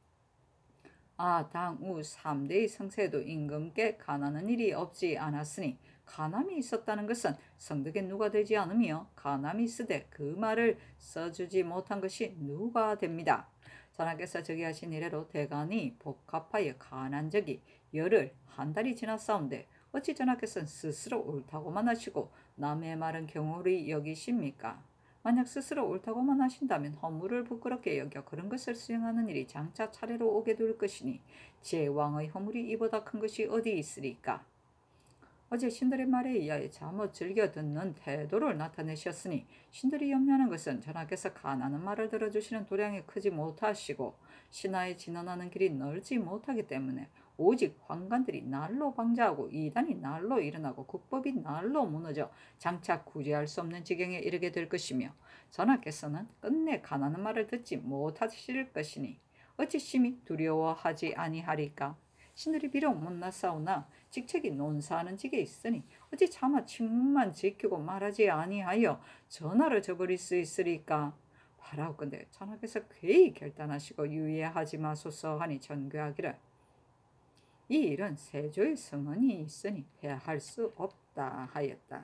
당우 3대의 성세에도 임금께 간하는 일이 없지 않았으니 간함이 있었다는 것은 성덕에 누가 되지 않으며 간함이 있으되 그 말을 써주지 못한 것이 누가 됩니다. 전하께서 저기하신 이래로 대간이 복합하여 간한 적이 열흘 한 달이 지났사온데 어찌 전하께서는 스스로 옳다고만 하시고 남의 말은 경홀히 여기십니까. 만약 스스로 옳다고만 하신다면 허물을 부끄럽게 여겨 그런 것을 수행하는 일이 장차 차례로 오게 될 것이니 제왕의 허물이 이보다 큰 것이 어디 있으리까. 어제 신들의 말에 의하여 잠옷 즐겨 듣는 태도를 나타내셨으니 신들이 염려하는 것은 전하께서 간하는 말을 들어주시는 도량이 크지 못하시고 신하에 진언하는 길이 넓지 못하기 때문에 오직 환관들이 날로 방자하고 이단이 날로 일어나고 국법이 날로 무너져 장차 구제할 수 없는 지경에 이르게 될 것이며 전하께서는 끝내 간하는 말을 듣지 못하실 것이니 어찌 심히 두려워하지 아니하리까. 신들이 비록 못났사오나 직책이 논사하는 직에 있으니 어찌 차마 칙문만 지키고 말하지 아니하여 전하를 저버릴 수 있으리까. 바라옵건대 전하께서 쾌히 결단하시고 유예하지 마소서 하니 전교하기를 이 일은 세조의 성언이 있으니 패할 수 없다 하였다.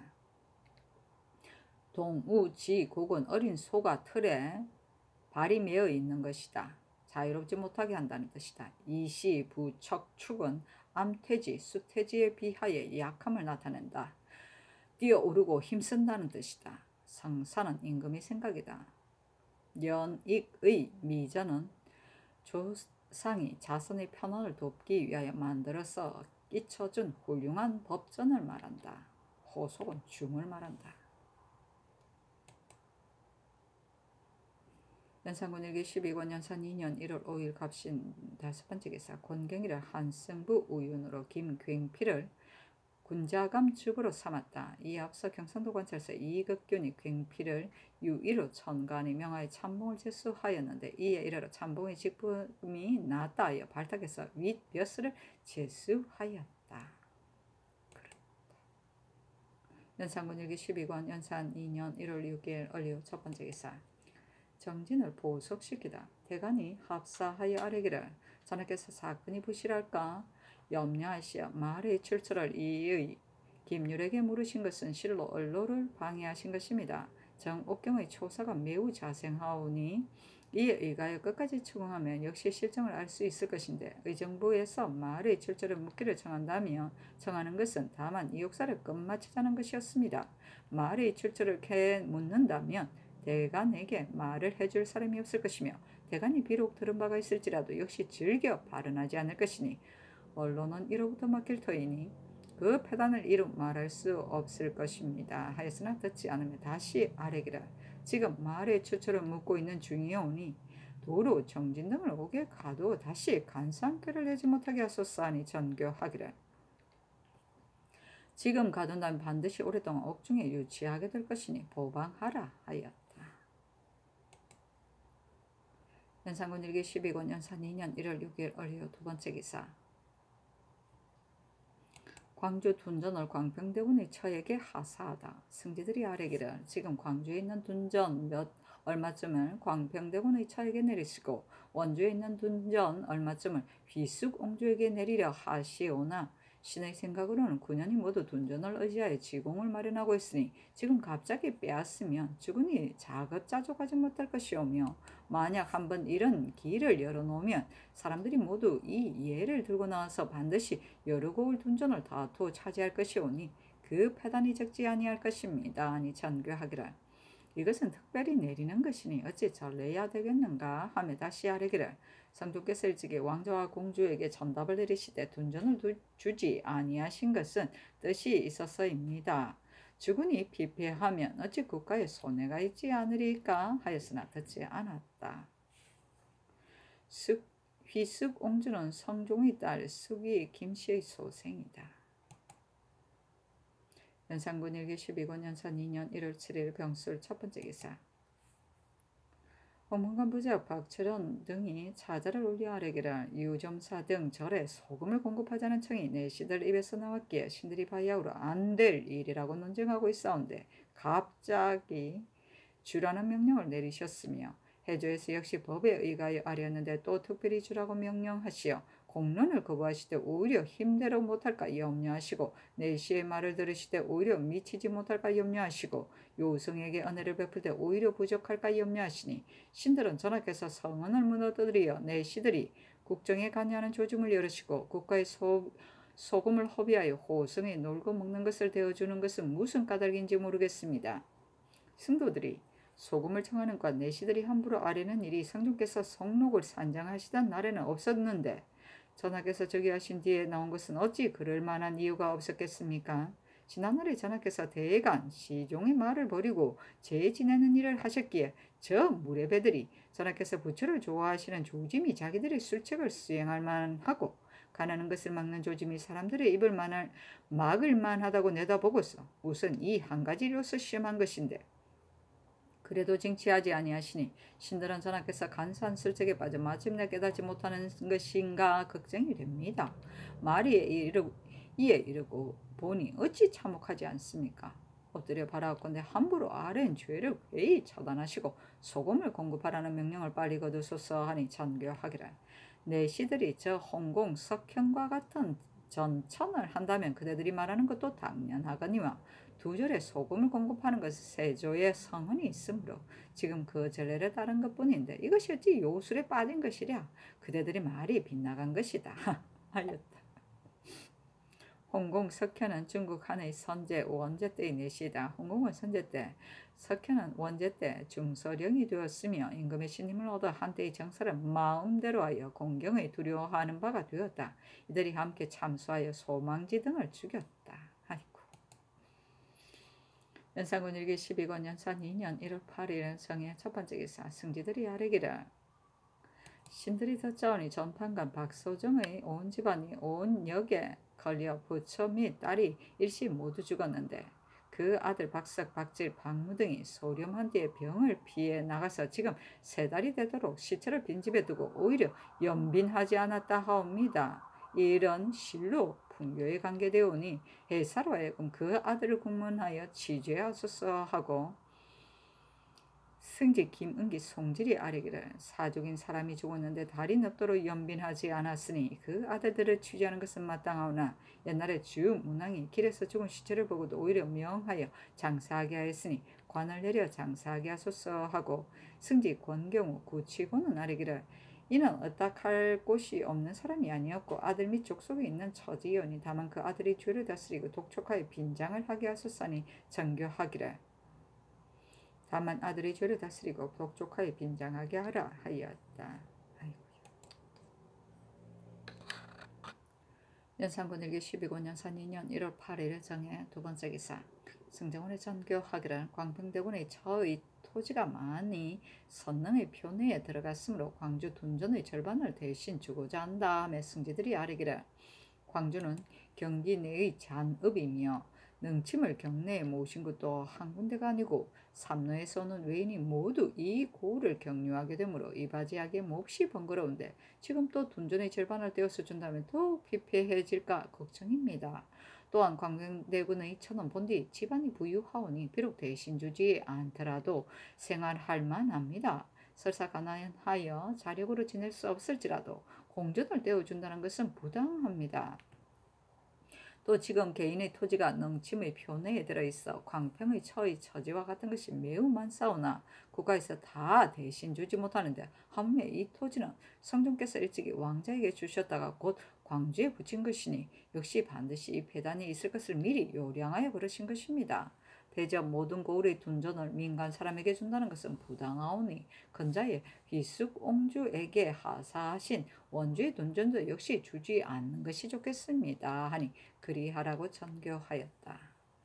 동우지국은 어린 소가 틀에 발이 매어 있는 것이다. 자유롭지 못하게 한다는 뜻이다. 이시부척축은 암퇴지, 수퇴지에 비하여 약함을 나타낸다. 뛰어오르고 힘쓴다는 뜻이다. 성사는 임금의 생각이다. 연익의 미전은 조상이 자손의 편안을 돕기 위하여 만들어서 끼쳐준 훌륭한 법전을 말한다. 호속은 중을 말한다. 연산군 일기 12권 연산 2년 1월 5일 갑신 5번째 기사 권경이를 한승부 우윤으로 김굉필을 군자감 직으로 삼았다. 이에 앞서 경상도 관찰사 이극균이 굉필을 유일로 천간에 명하여 참봉을 제수하였는데 이에 이르러 참봉의 직분이 낮다 하여 발탁해서 윗벼슬을 제수하였다. 연산군 일기 12권 연산 2년 1월 6일 얼리오 첫 번째 기사 정진을 보석시키다. 대간이 합사하여 아뢰기를 전하께서 사건이 부실할까 염려하시어 말의 출처를 이의 김율에게 물으신 것은 실로 언로를 방해하신 것입니다. 정옥경의 초사가 매우 자생하오니 이에 의가여 끝까지 추궁하면 역시 실정을 알 수 있을 것인데 의정부에서 말의 출처를 묻기를 청한다며 청하는 것은 다만 이 역사를 끝마치자는 것이었습니다. 말의 출처를 묻는다면 대간에게 말을 해줄 사람이 없을 것이며 대간이 비록 들은 바가 있을지라도 역시 즐겨 발언하지 않을 것이니 언론은 이로부터 막힐 터이니 그 패단을 이루 말할 수 없을 것입니다. 하였으나 듣지 않으면 다시 아뢰기를 지금 말의 추처를 묻고 있는 중이오니 도로 정진 등을 오게 가도 다시 간사함께를 내지 못하게 하소서 하니 전교하기를 지금 가둔다면 반드시 오랫동안 옥중에 유치하게 될 것이니 보방하라 하였다. 연산군 일기 12권 연산 2년 1월 6일 얼리오 두 번째 기사 광주 둔전을 광평대군의 처에게 하사하다. 승지들이 아뢰기를 지금 광주에 있는 둔전 얼마쯤을 광평대군의 처에게 내리시고 원주에 있는 둔전 얼마쯤을 비숙옹주에게 내리려 하시오나 신의 생각으로는 9년이 모두 둔전을 의지하여 지공을 마련하고 있으니 지금 갑자기 빼앗으면 주군이 자급자족하지 못할 것이오며 만약 한번 이런 길을 열어놓으면 사람들이 모두 이 예를 들고 나와서 반드시 여러 고을 둔전을 다투어 차지할 것이오니 그 패단이 적지 아니할 것입니다. 아니 전교하기를 이것은 특별히 내리는 것이니 어찌 전래야 되겠는가 하며 다시 아뢰기를 성주께서 일찍이 왕자와 공주에게 전답을 내리시되 둔전을 주지 아니하신 것은 뜻이 있어서입니다. 주군이 피폐하면 어찌 국가에 손해가 있지 않으리까 하였으나 듣지 않았다. 휘숙옹주는 성종의 딸 숙이 김씨의 소생이다. 연산군 일기 12권 연산 2년 1월 7일 병술 첫 번째 기사 홍문관 부자 박철원 등이 차자를 올려 아뢰기를 유점사 등 절에 소금을 공급하자는 청이 내시들 입에서 나왔기에 신들이 바야흐로 안 될 일이라고 논쟁하고 있사온데 갑자기 주라는 명령을 내리셨으며 해조에서 역시 법에 의하여 아뢰었는데 또 특별히 주라고 명령하시어 공론을 거부하시되 오히려 힘대로 못할까 염려하시고 내시의 말을 들으시되 오히려 미치지 못할까 염려하시고 요성에게 은혜를 베풀 때 오히려 부족할까 염려하시니 신들은 전하께서 성언을 무너뜨리어 내시들이 국정에 관여하는 조짐을 열으시고 국가의 소금을 허비하여 호성에 놀고 먹는 것을 대어주는 것은 무슨 까닭인지 모르겠습니다. 승도들이 소금을 청하는 것 내시들이 함부로 아뢰는 일이 성종께서 성록을 산정하시던 날에는 없었는데 전하께서 저기 하신 뒤에 나온 것은 어찌 그럴 만한 이유가 없었겠습니까? 지난날에 전하께서 대간 시종의 말을 버리고 제 지내는 일을 하셨기에 저 무례배들이 전하께서 부처를 좋아하시는 조짐이 자기들의 술책을 수행할 만하고 가난한 것을 막는 조짐이 사람들의 입을 막을 만하다고 내다보고서 우선 이 한 가지로서 시험한 것인데 그래도 징치하지 아니하시니 신들은 전하께서 간사한 술책에 빠져 마침내 깨닫지 못하는 것인가 걱정이 됩니다. 말이 이에 이르고 보니 어찌 참혹하지 않습니까? 엎드려 바라옵건대 함부로 아래인 죄를 회의 처단하시고 소금을 공급하라는 명령을 빨리 거두소서 하니 전교하기를. 내시들이 저 홍공 석현과 같은 전천을 한다면 그대들이 말하는 것도 당연하거니와 두 절에 소금을 공급하는 것은 세조의 성은이 있으므로 지금 그 전례를 따른 것뿐인데 이것이 어찌 요술에 빠진 것이랴. 그대들이 말이 빗나간 것이다 하였다. 홍공 석현은 중국 한의 선제 원제 때의 내시다. 홍공은 선제 때, 석현은 원제 때 중서령이 되었으며 임금의 신임을 얻어 한때의 정사를 마음대로 하여 공경의 두려워하는 바가 되었다. 이들이 함께 참수하여 소망지 등을 죽였다. 아이고. 연산군 일기 12권 연산 2년 1월 8일 성의 첫 번째 기사. 승지들이 아뢰기를 신들이 듣자오니 전판관 박소정의 온 집안이 온 역에 걸려 부처 및 딸이 일시 모두 죽었는데 그 아들 박석, 박질, 박무 등이 소렴한 뒤에 병을 피해 나가서 지금 3달이 되도록 시체를 빈집에 두고 오히려 연빈하지 않았다 하옵니다. 이런 실로 풍교에 관계되오니 해사로 하여금 그 아들을 국문하여 치죄하소서 하고 승지 김은기 송질이 아뢰기를 사족인 사람이 죽었는데 달이 높도록 연빈하지 않았으니 그 아들들을 취재하는 것은 마땅하오나 옛날에 주 문왕이 길에서 죽은 시체를 보고도 오히려 명하여 장사하게 하였으니 관을 내려 장사하게 하소서 하고 승지 권경우 구치고는 아뢰기를 이는 어떡할 곳이 없는 사람이 아니었고 아들 및 족속에 있는 처지이오니 다만 그 아들이 죄를 다스리고 독촉하여 빈장을 하게 하소서니 정교하기를 다만 아들이 죄를 다스리고 독촉하여 빈장하게 하라 하였다. 아이고. 연산군 일기 12권 연산 2년 1월 8일 정해 두 번째 기사. 승정원의 전교하기를 광평대군의 처의 토지가 많이 선릉의 표내에 들어갔으므로 광주 둔전의 절반을 대신 주고자 한다 하며 승지들이 아뢰기를 광주는 경기 내의 잔읍이며 능침을 경내에 모신 것도 한 군데가 아니고 삼로에서 오는 외인이 모두 이 고을을 경유하게 되므로 이바지하기에 몹시 번거로운데 지금 또 둔전의 절반을 떼어서 준다면 더욱 피폐해질까 걱정입니다. 또한 광명대군의 천은 본디 집안이 부유하오니 비록 대신 주지 않더라도 생활할 만합니다. 설사 가난하여 자력으로 지낼 수 없을지라도 공전을 떼어준다는 것은 부당합니다. 또 지금 개인의 토지가 능침의 표내에 들어있어 광평의 처의 처지와 같은 것이 매우 많사오나 국가에서 다 대신 주지 못하는데 하물며 이 토지는 성종께서 일찍이 왕자에게 주셨다가 곧 광주에 붙인 것이니 역시 반드시 이 폐단이 있을 것을 미리 요량하여 그러신 것입니다. 대저 모든 고을의 둔전을 민간 사람에게 준다는 것은 부당하오니 근자의 비숙옹주에게 하사하신 원주의 둔전도 역시 주지 않는 것이 좋겠습니다 하니 그리하라고 전교하였다.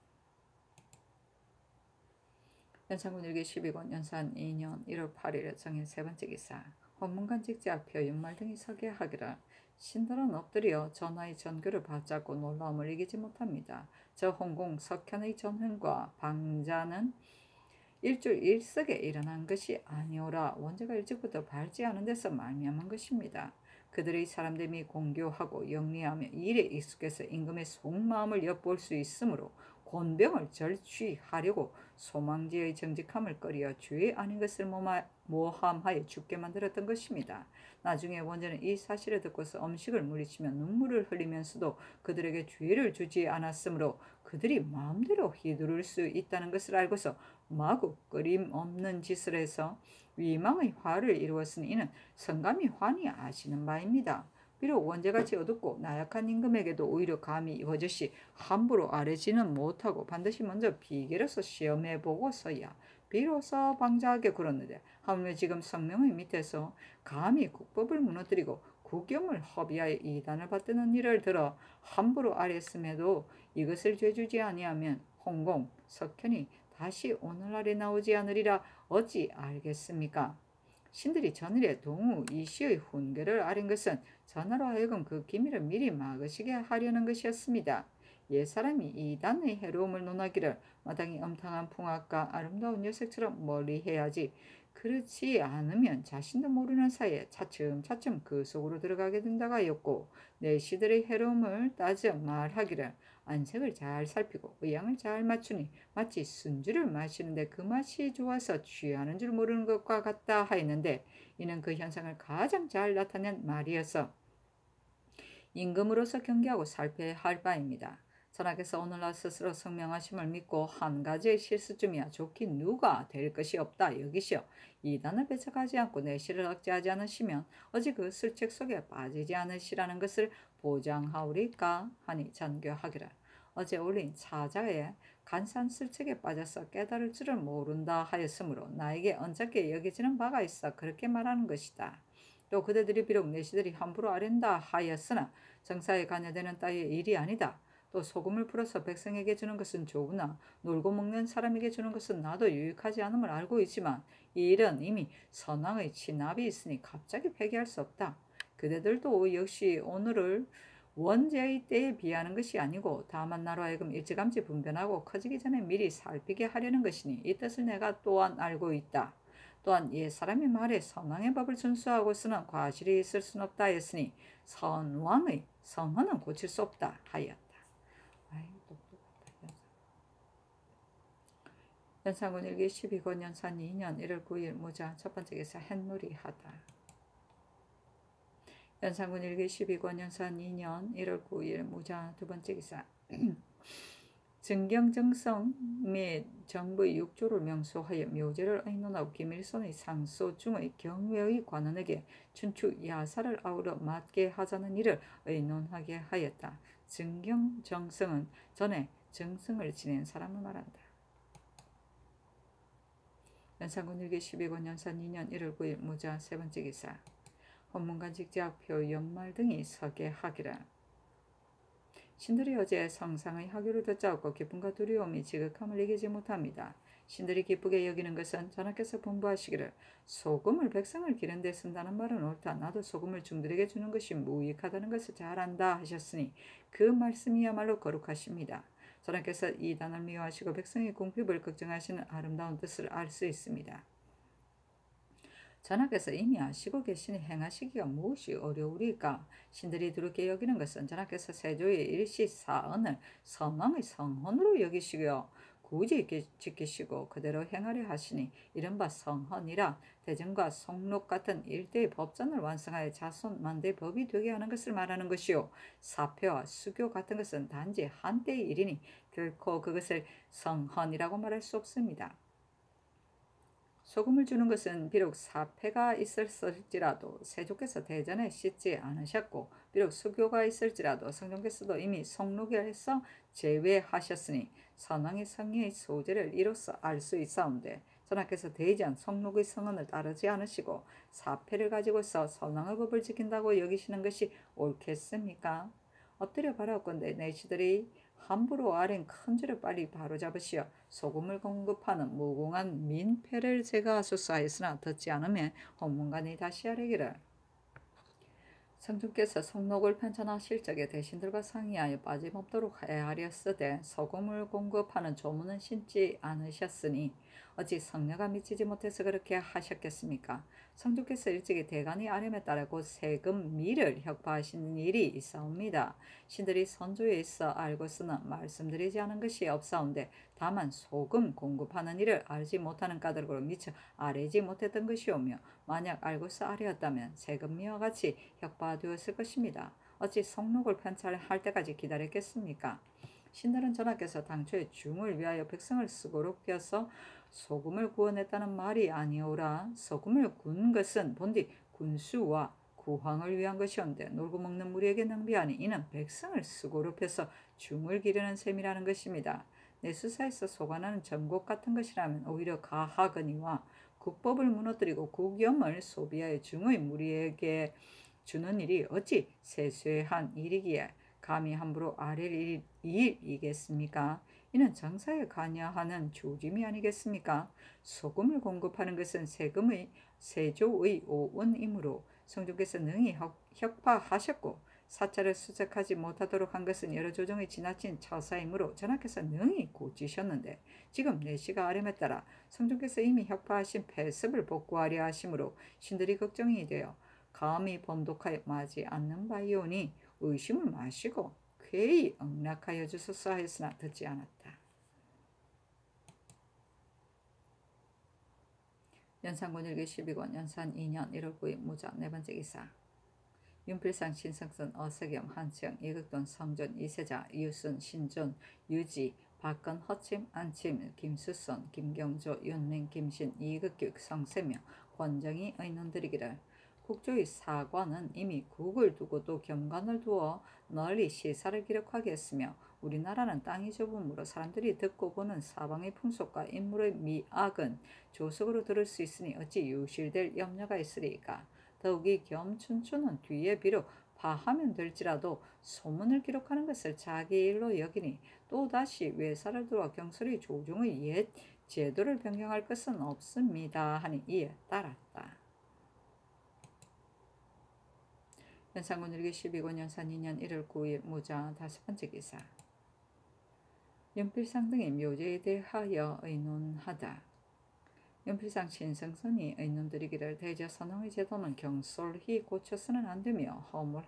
연산군 일기 12권 연산 2년 1월 8일 정해 세 번째 기사. 헌문관 직제학표 연말 등이 서게하기를 신들은 엎드려 전하의 전교를 받잡고 놀라움을 이기지 못합니다. 저 홍공 석현의 전횡과 방자는 일줄 일석에 일어난 것이 아니오라 원제가 일찍부터 밟지 않은 데서 말미암은 것입니다. 그들의 사람됨이 공교하고 영리하며 일에 익숙해서 임금의 속마음을 엿볼 수 있으므로 곤병을 절취하려고 소망지의 정직함을 꺼려 죄 아닌 것을 모함하여 죽게 만들었던 것입니다. 나중에 원제는 이 사실을 듣고서 음식을 물리치며 눈물을 흘리면서도 그들에게 죄를 주지 않았으므로 그들이 마음대로 휘두를 수 있다는 것을 알고서 마구 끊임없는 짓을 해서 위망의 화를 이루었으니 이는 성감이 환히 아시는 바입니다. 비록 원제같이 어둡고 나약한 임금에게도 오히려 감히 버젓이 함부로 아뢰지는 못하고 반드시 먼저 비결해서 시험해보고서야 비로소 방자하게 굴었는데 하물며 지금 성명의 밑에서 감히 국법을 무너뜨리고 국경을 허비하여 이단을 받드는 일을 들어 함부로 아뢰었음에도 이것을 죄주지 아니하면 홍공, 석현이 다시 오늘날에 나오지 않으리라 어찌 알겠습니까? 신들이 전일에 동우 이시의 훈계를 아린 것은 전하로 하여금 그 기밀을 미리 막으시게 하려는 것이었습니다. 옛사람이 이단의 해로움을 논하기를 마땅히 엄탕한 풍악과 아름다운 녀석처럼 멀리해야지 그렇지 않으면 자신도 모르는 사이에 차츰차츰 그 속으로 들어가게 된다고 하였고 내시들의 해로움을 따져 말하기를 안색을 잘 살피고 의향을 잘 맞추니 마치 순주를 마시는데 그 맛이 좋아서 취하는 줄 모르는 것과 같다 하였는데, 이는 그 현상을 가장 잘 나타낸 말이어서 임금으로서 경계하고 살펴야 할 바입니다. 전하께서 오늘날 스스로 성명하심을 믿고 한 가지의 실수쯤이야 좋기 누가 될 것이 없다 여기시오. 이단을 배척하지 않고 내실을 억제하지 않으시면 어찌 그 술책 속에 빠지지 않으시라는 것을 보장하오리까 하니 전교하기를. 어제 올린 사자의 간산 술책에 빠져서 깨달을 줄을 모른다 하였으므로 나에게 언짢게 여겨지는 바가 있어 그렇게 말하는 것이다. 또 그대들이 비록 내시들이 함부로 아랜다 하였으나 정사에 관여되는 따위의 일이 아니다. 또 소금을 풀어서 백성에게 주는 것은 좋으나 놀고 먹는 사람에게 주는 것은 나도 유익하지 않음을 알고 있지만 이 일은 이미 선왕의 진압이 있으니 갑자기 폐기할 수 없다. 그대들도 역시 오늘을 원제의 때에 비하는 것이 아니고 다만 나로 하여금 일찌감치 분변하고 커지기 전에 미리 살피게 하려는 것이니 이 뜻을 내가 또한 알고 있다. 또한 옛사람이 말해 선왕의 법을 준수하고서는 과실이 있을 수는 없다 했으니 선왕의 성헌은 고칠 수 없다 하였다. 연산군 일기 12권 연산 2년 1월 9일 무자 첫 번째 기사 햇놀이 하다. 연산군 일기 12권 연산 2년 1월 9일 무자 두 번째 기사 증경정성 및 정부의 육조를 명소하여 묘제를 의논하고 김일손의 상소 중의 경외의 관원에게 춘추 야사를 아우러 맞게 하자는 일을 의논하게 하였다. 증경정성은 전에 정성을 지낸 사람을 말한다. 연산군 일기 12권 연산 2년 1월 9일 무자 세 번째 기사 헌문관직 제학표 연말 등이 서게 하기를. 신들이 어제 성상의 하교를 듣자없고 기쁨과 두려움이 지극함을 이기지 못합니다. 신들이 기쁘게 여기는 것은 전하께서 분부하시기를 소금을 백성을 기른 데 쓴다는 말은 옳다. 나도 소금을 중들에게 주는 것이 무익하다는 것을 잘 안다 하셨으니 그 말씀이야말로 거룩하십니다. 전하께서 이단을 미워하시고 백성의 궁핍을 걱정하시는 아름다운 뜻을 알 수 있습니다. 전하께서 이미 아시고 계시니 행하시기가 무엇이 어려우리까. 신들이 두렵게 여기는 것은 전하께서 세조의 일시사언을 선왕의 성헌으로 여기시고 굳이 지키시고 그대로 행하려 하시니 이른바 성헌이라 대전과 송록 같은 일대의 법전을 완성하여 자손 만대 법이 되게 하는 것을 말하는 것이요, 사표와 수교 같은 것은 단지 한때의 일이니 결코 그것을 성헌이라고 말할 수 없습니다. 소금을 주는 것은 비록 사패가 있었을지라도 세조께서 대전에 씻지 않으셨고 비록 수교가 있을지라도 성종께서도 이미 송록에서 제외하셨으니 선왕의 성의의 소재를 이로써 알 수 있사온데 전하께서 대전 송록의 성언을 따르지 않으시고 사패를 가지고서 선왕의 법을 지킨다고 여기시는 것이 옳겠습니까? 엎드려 바라옵건대 내시들이 함부로 아린 큰 죄를 빨리 바로잡으시어 소금을 공급하는 무공한 민폐를 제거하소서 하였으나 듣지 않으면 헌문관이 다시 아뢰기를. 성중께서 성록을 편찬하실 적에 대신들과 상의하여 빠짐없도록 헤아렸으되 소금을 공급하는 조문은 신지 않으셨으니 어찌 성녀가 미치지 못해서 그렇게 하셨겠습니까? 성주께서 일찍이 대간의 아념에 따라 곧 세금 미를 혁파하시는 일이 있사옵니다. 신들이 선조에 있어 알고서는 말씀드리지 않은 것이 없사온데 다만 소금 공급하는 일을 알지 못하는 까닭으로 미처 아뢰지 못했던 것이오며 만약 알고서 아뢰었다면 세금미와 같이 혁파되었을 것입니다. 어찌 성록을 편찬할 때까지 기다렸겠습니까? 신들은 전하께서 당초에 중을 위하여 백성을 수고롭게 해서 소금을 구원했다는 말이 아니오라. 소금을 군 것은 본디 군수와 구황을 위한 것이온데 놀고 먹는 무리에게 낭비하니 이는 백성을 수고롭혀서 중을 기르는 셈이라는 것입니다. 내 수사에서 소관하는 전곡 같은 것이라면 오히려 가하거니와 국법을 무너뜨리고 국염을 소비하여 중의 무리에게 주는 일이 어찌 세세한 일이기에 감히 함부로 아랠 일이겠습니까? 이는 정사에 관여하는 조짐이 아니겠습니까? 소금을 공급하는 것은 세금의 세조의 오은이므로 성종께서 능히 혁파하셨고 사찰을 수색하지 못하도록 한 것은 여러 조정이 지나친 처사이므로 전하께서 능히 고치셨는데 지금 내시가 아뢰에 따라 성종께서 이미 혁파하신 폐습을 복구하려 하심으로 신들이 걱정이 되어 감히 범독하여 마지 않는 바이오니 의심을 마시고 쾌히 응낙하여 주소서 하였으나 듣지 않았다. 연산군 일기 12권 연산 2년 1월 9일 무자 네 번째 기사. 윤필상, 신성선, 어석영, 한치영, 이극돈, 성준, 이세자, 이유순, 신준, 유지, 박건, 허침, 안침, 김수선, 김경조, 윤민, 김신, 이극규, 성세명, 권정희 의논들이기를 국조의 사관은 이미 국을 두고도 경관을 두어 널리 시사를 기록하게 했으며 우리나라는 땅이 좁으므로 사람들이 듣고 보는 사방의 풍속과 인물의 미학은 조석으로 들을 수 있으니 어찌 유실될 염려가 있으리까. 더욱이 겸춘추는 뒤에 비록 파하면 될지라도 소문을 기록하는 것을 자기 일로 여기니 또다시 외사를 들어 경솔히 조중의 옛 제도를 변경할 것은 없습니다 하니 이에 따랐다. 연산군 일기 12권 연산 2년 1월 9일 무자 다섯 번째 기사. 윤필상 등이 묘제에 대하여 의논하다. 윤필상, 신성선이 의논드리기를 대저 선왕의 제도는 경솔히 고쳐서는 안되며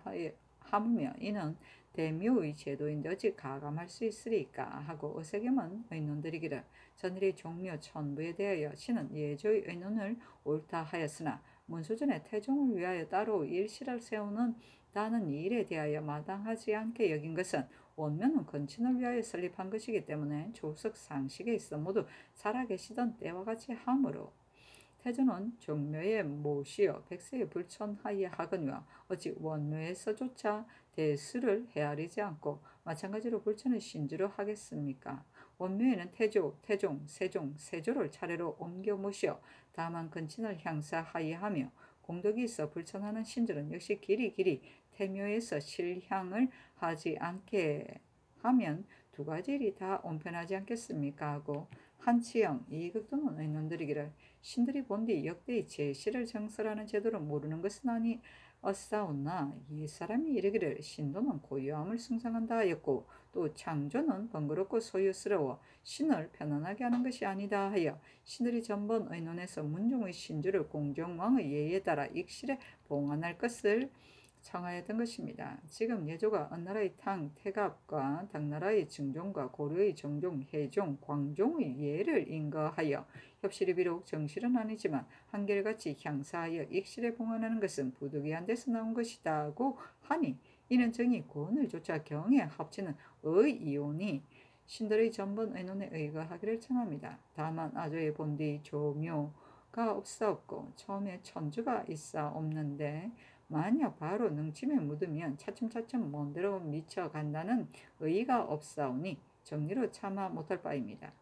하물며 이는 대묘의 제도인데 어찌 가감할 수 있으리까 하고 어세겸은 의논드리기를 전일의 종묘 천부에 대하여 신은 예조의 의논을 옳다 하였으나 문수전에 태종을 위하여 따로 일시를 세우는 다는 일에 대하여 마땅하지 않게 여긴 것은 원면은 건친을 위하여 설립한 것이기 때문에 조석 상식에 있어 모두 살아계시던 때와 같이 하므로 태조는 종묘에 모시어 백세에 불천하에 하거니와 어찌 원묘에서조차 대수를 헤아리지 않고 마찬가지로 불천의 신주로 하겠습니까? 원묘에는 태조, 태종, 세종, 세조를 차례로 옮겨 모시어 다만 건친을 향사하에 하며 공덕이 있어 불천하는 신주는 역시 길이 태묘에서 실향을 하지 않게 하면 두 가지 일이 다 온편하지 않겠습니까? 하고 한치영, 이극도는 의논드리기를 신들이 본디 역대의 제시를 정설하는 제도를 모르는 것은 아니었사오나 옛사람이 이르기를 신도는 고요함을 숭상한다 하였고 또 창조는 번거롭고 소유스러워 신을 편안하게 하는 것이 아니다 하여 신들이 전번 의논에서 문종의 신주를 공정왕의 예에 따라 익실에 봉안할 것을 청하였던 것입니다. 지금 예조가 은나라의 탕, 태갑과 당나라의 증종과 고려의 정종, 해종, 광종의 예를 인거하여 협실이 비록 정실은 아니지만 한결같이 향사하여 익실에 봉안하는 것은 부득이한 데서 나온 것이다고 하니 이는 정의 권을 조차 경에 합치는 의이오니 신들의 전번 의논에 의거하기를 청합니다. 다만 아조의 본디 조묘가 없사없고 처음에 천주가 있사없는데 만약 바로 능침에 묻으면 차츰차츰 먼데로 미쳐간다는 의의가 없사오니 정리로 참아 못할 바입니다.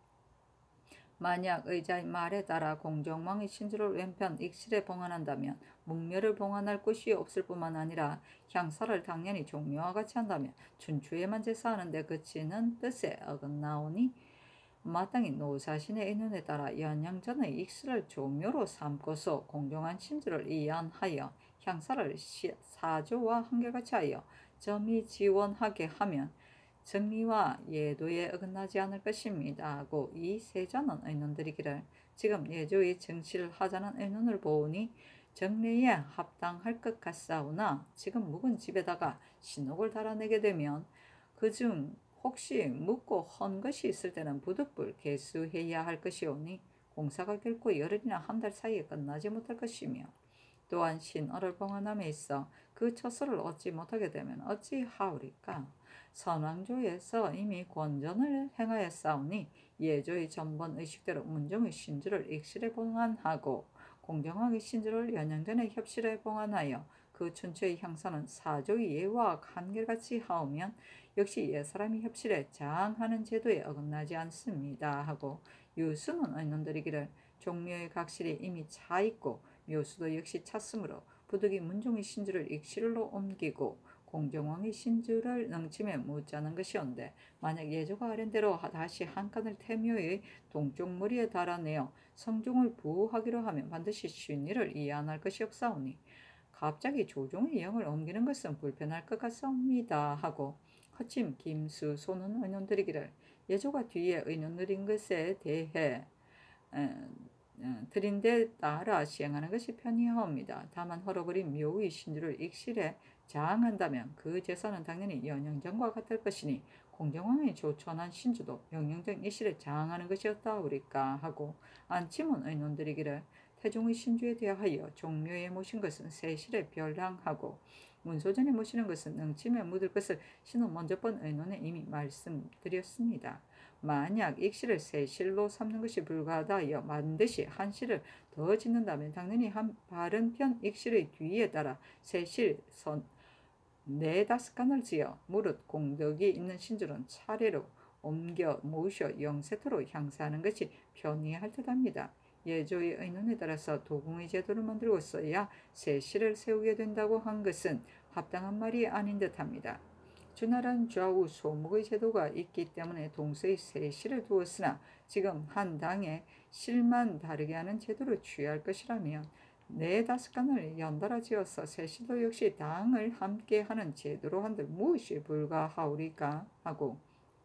만약 의자의 말에 따라 공정왕의 신주를 왼편 익실에 봉안한다면 묵묘를 봉안할 곳이 없을 뿐만 아니라 향사를 당연히 종묘와 같이 한다면 춘추에만 제사하는데 그치는 뜻에 어긋나오니 마땅히 노사신의 의논에 따라 연양전의 익실을 조묘로 삼고서 공정한 신주를 이안하여 향사를 사조와 한결같이 하여 점이 지원하게 하면 정리와 예도에 어긋나지 않을 것입니다 하고 이 세자는 의논드리기를 지금 예조의 정치를 하자는 의논을 보니 정례에 합당할 것 같사오나 지금 묵은 집에다가 신옥을 달아내게 되면 그중 혹시 묵고 헌 것이 있을 때는 부득불 개수해야 할 것이오니 공사가 결코 열흘이나 한 달 사이에 끝나지 못할 것이며 또한 신어를 봉안함에 있어 그 처소를 얻지 못하게 되면 어찌하오리까? 선왕조에서 이미 권전을 행하였사오니 예조의 전번 의식대로 문종의 신주를 익실에 봉안하고 공정왕의 신주를 연양전의 협실에 봉안하여 그 춘추의 향사는 사조의 예와 한결같이 하오면 역시 옛사람이 협실에 장하는 제도에 어긋나지 않습니다 하고 유수는 의논드리기를 종묘의 각실이 이미 차 있고 묘수도 역시 찼으므로 부득이 문종의 신주를 익실로 옮기고 공정왕의 신주를 능침에 묻자는 것이온데 만약 예조가 아랜대로 다시 한 칸을 태묘의 동쪽 머리에 달아내어 성종을 부하기로 하면 반드시 쉰일을 이해할 것이 없사오니 갑자기 조종의 영을 옮기는 것은 불편할 것 같사옵니다 하고 허침, 김수, 소는 의논드리기를 예조가 뒤에 의논드린 것에 대해 드린데 따라 시행하는 것이 편이하옵니다. 다만 헐어버린 묘의 신주를 익실에 자항한다면 그 제사는 당연히 연영전과 같을 것이니 공정왕이 조천한 신주도 영영전 이실에 자항하는 것이었다우리까 하고 안치문 의논들이기를 태종의 신주에 대하여 종묘에 모신 것은 세실에 별랑하고 문소전에 모시는 것은 능침에 묻을 것을 신은 먼저 번 의논에 이미 말씀드렸습니다. 만약 익실을 세실로 삼는 것이 불가하다 하여 반드시 한 실을 더 짓는다면 당연히 한 바른 편 익실의 뒤에 따라 세실 선 네다섯 칸을 지어 무릇 공덕이 있는 신주는 차례로 옮겨 모셔 영세토로 향사하는 것이 편이할 듯합니다. 예조의 의논에 따라서 도궁의 제도를 만들고서야 세실을 세우게 된다고 한 것은 합당한 말이 아닌 듯합니다. 주나라는 좌우 소목의 제도가 있기 때문에 동서의 세실을 두었으나 지금 한 당에 실만 다르게 하는 제도를 취할 것이라면 네다섯 간을 연달아 지어서 세실도 역시 당을 함께하는 제도로 한들 무엇이 불가하오리까 하고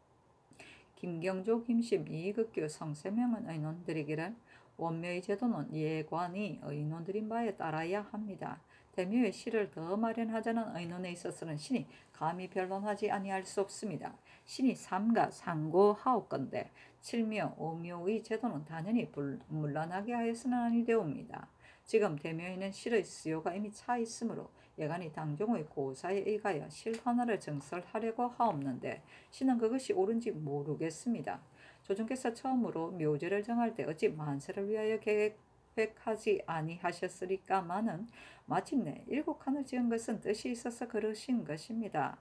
김경조, 김심, 이극규, 성세명은 의논들이기를 원묘의 제도는 예관이 의논드린 바에 따라야 합니다. 대묘의 실을 더 마련하자는 의논에 있어서는 신이 감히 변론하지 아니할 수 없습니다. 신이 삼가 상고하옵건대 칠묘, 오묘의 제도는 단연히 물러나게 하여서는 아니되옵니다. 지금 대묘에는 실의 수요가 이미 차 있으므로 예간이 당종의 고사에 의하여 실 하나를 증설하려고 하옵는데 신은 그것이 옳은지 모르겠습니다. 조정께서 처음으로 묘제를 정할 때 어찌 만세를 위하여 계획하지 아니하셨으리까마는 마침내 7칸을 지은 것은 뜻이 있어서 그러신 것입니다.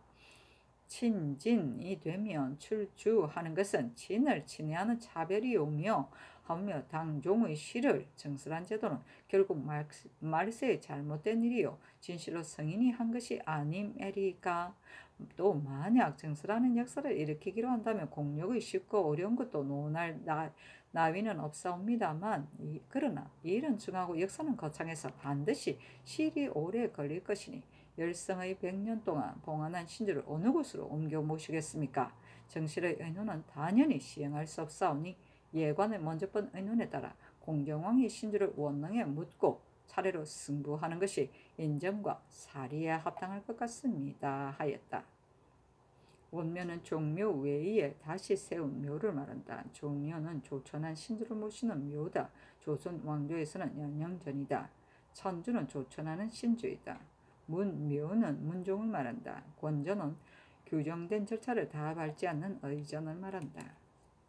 친진이 되면 출주하는 것은 진을 친애하는 차별이오며 하며 당종의 실을 증설한 제도는 결국 말세의 잘못된 일이요 진실로 성인이 한 것이 아님에리까. 또 만약 증설하는 역사를 일으키기로 한다면 공력의 쉽고 어려운 것도 논할 나위는 없사옵니다만 그러나 일은 중하고 역사는 거창해서 반드시 실이 오래 걸릴 것이니 열성의 100년 동안 봉안한 신주를 어느 곳으로 옮겨 모시겠습니까? 정실의 의논은 단연히 시행할 수 없사오니 예관의 먼저 번 의논에 따라 공경왕이 신주를 원능에 묻고 차례로 승부하는 것이 인정과 사리에 합당할 것 같습니다 하였다. 원묘는 종묘 외에 다시 세운 묘를 말한다. 종묘는 조천한 신주를 모시는 묘다. 조선 왕조에서는 연영전이다. 천주는 조천하는 신주이다. 문묘는 문종을 말한다. 권전은 규정된 절차를 다 밟지 않는 의전을 말한다.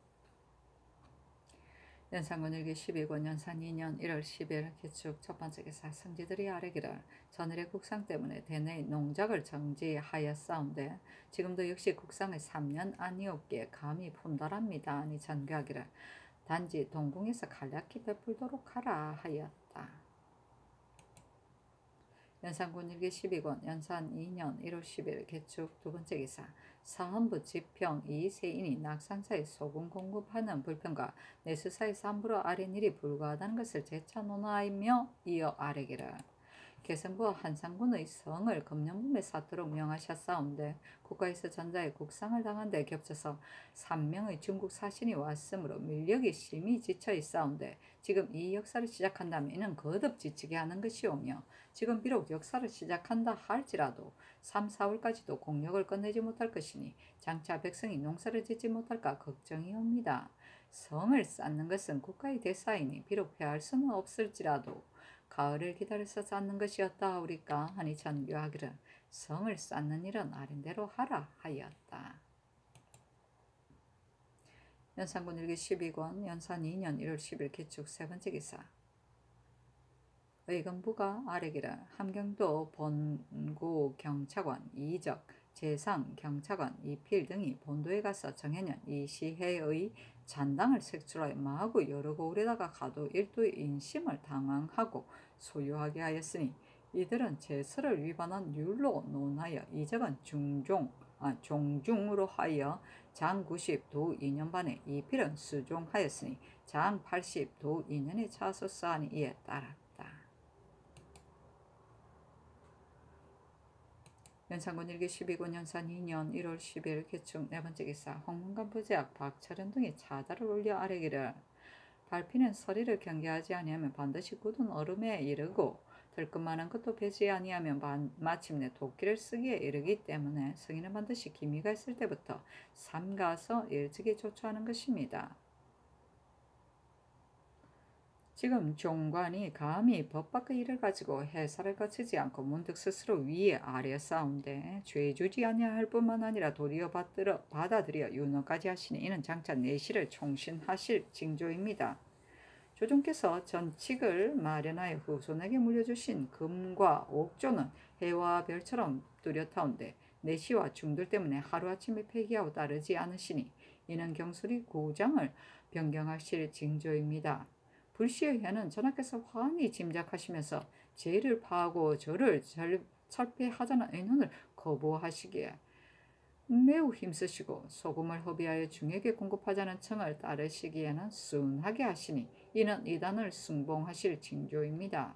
연산군일기 12권 연산 2년 1월 10일 기축 첫 번째 기사 성지들이 아뢰기를 전일의 국상 때문에 대내의 농작을 정지하였사온데 지금도 역시 국상의 3년 아니옵기에 감히 품덜합니다. 아니 전교하기를 단지 동궁에서 간략히 베풀도록 하라 하였다. 연산군일기 12권 연산 2년 1월 10일 개축 두 번째 기사 사헌부 지평 이세인이 낙산사에 소금 공급하는 불평과 내수사에서 함부로 아뢰는 일이 불가하다는 것을 재차 논하며 이어 아뢰기를 개성부와 한상군의 성을 금년분에 쌓도록 명하셨사온데 국가에서 전자에 국상을 당한 데 겹쳐서 3명의 중국 사신이 왔으므로 밀력이 심히 지쳐 있사온데 지금 이 역사를 시작한다면 이는 거듭 지치게 하는 것이오며 지금 비록 역사를 시작한다 할지라도 3, 4월까지도 공력을 끝내지 못할 것이니 장차 백성이 농사를 짓지 못할까 걱정이옵니다. 성을 쌓는 것은 국가의 대사이니 비록 회할 수는 없을지라도 가을을 기다려서 쌓는 것이었다 하오리까 하니 전교하기를 성을 쌓는 일은 아린대로 하라 하였다. 연산군일기 12권 연산 2년 1월 10일 기축 세 번째 기사 의금부가 아뢰기를 함경도 본고 경차관 이적 재상 경차관 이필 등이 본도에 가서 정해년 이 시해의 잔당을 색출하여 마구 여러 고을에다가 가도 일도의 인심을 당황하고 소유하게 하였으니 이들은 제서를 위반한 율로 논하여 이적은 종중으로 하여 장 90, 도 2년 반에 이필은 수종하였으니 장 80, 도 2년에 차소사하니 이에 따랐다. 연산군일기 12권 연산 2년 1월 10일 개축 네 번째 기사 홍문관 부제학 박철현 등이 차다를 올려 아뢰기를 밟히는 서리를 경계하지 아니하면 반드시 굳은 얼음에 이르고 들끓만한 것도 배지 아니하면 마침내 도끼를 쓰기에 이르기 때문에 성인은 반드시 기미가 있을 때부터 삼가서 일찍이 조처하는 것입니다. 지금 종관이 감히 법 밖의 일을 가지고 해사를 거치지 않고 문득 스스로 위에 아래 싸운데 죄주지 아니할 뿐만 아니라 도리어 받아들여 윤허까지 하시니 이는 장차 내실을 총신하실 징조입니다. 조정께서 전칙을 마련하여 후손에게 물려주신 금과 옥조는 해와 별처럼 뚜렷하온데 내시와 중들 때문에 하루아침에 폐기하고 따르지 않으시니 이는 경술이 구장을 변경하실 징조입니다. 불시의 해는 전하께서 환히 짐작하시면서 죄를 파하고 저를 철폐하자는 의논을 거부하시기에 매우 힘쓰시고 소금을 허비하여 중에게 공급하자는 청을 따르시기에는 순하게 하시니 이는 이단을 숭봉하실 징조입니다.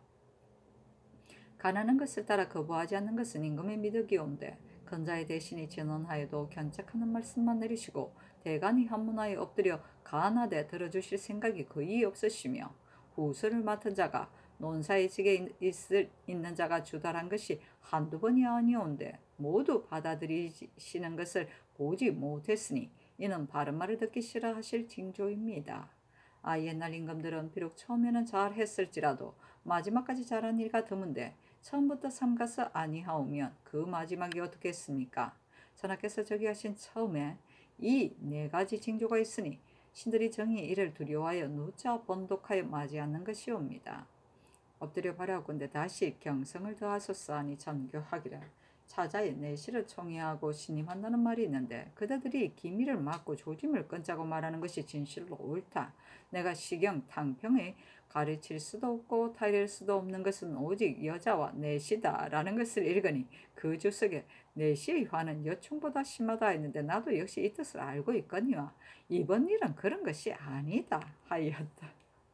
가난한 것을 따라 거부하지 않는 것은 임금의 미덕이온데 근자의 대신이 전언하여도 견책하는 말씀만 내리시고 대간이 한문하여 엎드려 간하되 들어주실 생각이 거의 없으시며 후술을 맡은 자가 논사의 직에 있는 자가 주달한 것이 한두 번이 아니온데 모두 받아들이시는 것을 보지 못했으니 이는 바른 말을 듣기 싫어하실 징조입니다. 옛날 임금들은 비록 처음에는 잘했을지라도 마지막까지 잘한 일가 드문데 처음부터 삼가서 아니하오면 그 마지막이 어떻겠습니까? 전하께서 저기 하신 처음에 이 네 가지 징조가 있으니 신들이 정의 이를 두려워하여 누차 번독하여 맞이 않는 것이옵니다. 엎드려 바라건대 다시 경성을 더하소서 하니 전교하기를 차자의 내실을 총애하고 신임한다는 말이 있는데 그대들이 기미를 막고 조짐을 끊자고 말하는 것이 진실로 옳다. 내가 시경 탕평에 가르칠 수도 없고 타이를 수도 없는 것은 오직 여자와 내시다 라는 것을 읽으니 그 주석에 내시의 화는 여충보다 심하다 했는데 나도 역시 이 뜻을 알고 있거니와 이번 일은 그런 것이 아니다 하였다.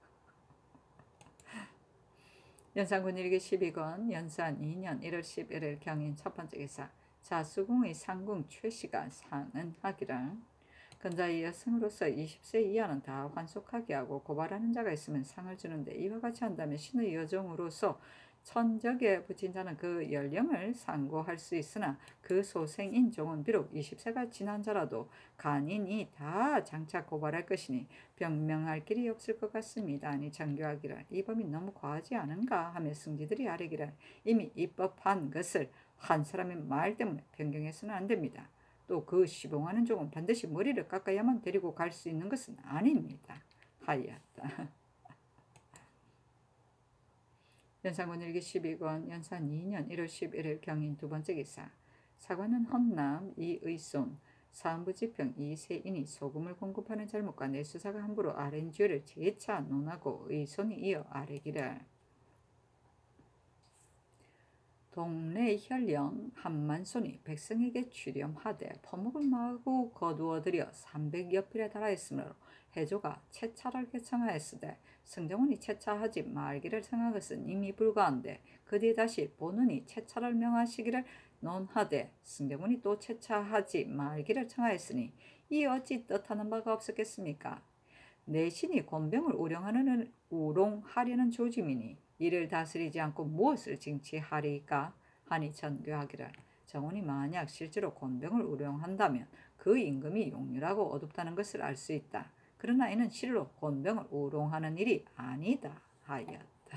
연산군 일기 12권 연산 2년 1월 11일 경인 첫 번째 기사 자수궁의 상궁 최씨가 상언하기를 근자의 여성으로서 20세 이하는 다 환속하게 하고 고발하는 자가 있으면 상을 주는데 이와 같이 한다면 신의 여종으로서 천적에 붙인 자는 그 연령을 상고할 수 있으나 그 소생인 종은 비록 20세가 지난 자라도 간인이 다 장차 고발할 것이니 변명할 길이 없을 것 같습니다. 아니 장교하기를 이 법이 너무 과하지 않은가 하며 승지들이 아뢰기를 이미 입법한 것을 한 사람의 말 때문에 변경해서는 안 됩니다. 또 그 시봉하는 종은 반드시 머리를 깎아야만 데리고 갈 수 있는 것은 아닙니다. 하였다. 연산군 일기 12권 연산 2년 1월 11일 경인 두 번째 기사 사관은 헌남 이의손 사헌부지평 이세인이 소금을 공급하는 잘못과 내수사가 함부로 아랜 죄를 재차 논하고 의손이 이어 아뢰기를 동네 현령 한만손이 백성에게 출염하되 퍼목을 마구 거두어들여 300여필에 달하였으므로 해조가 채차를 개청하였으되 승정원이 채차하지 말기를 청한 것은 이미 불가한데 그 뒤에 다시 본원이 채차를 명하시기를 논하되 승정원이 또 채차하지 말기를 청하였으니 이 어찌 뜻하는 바가 없었겠습니까? 내신이 권병을 우롱하려는 조짐이니 이를 다스리지 않고 무엇을 징치하리까 하니 전교하기를 정원이 만약 실제로 권병을 우롱한다면 그 임금이 용렬하고 어둡다는 것을 알 수 있다. 그러나 이는 실로 권병을 우롱하는 일이 아니다 하였다.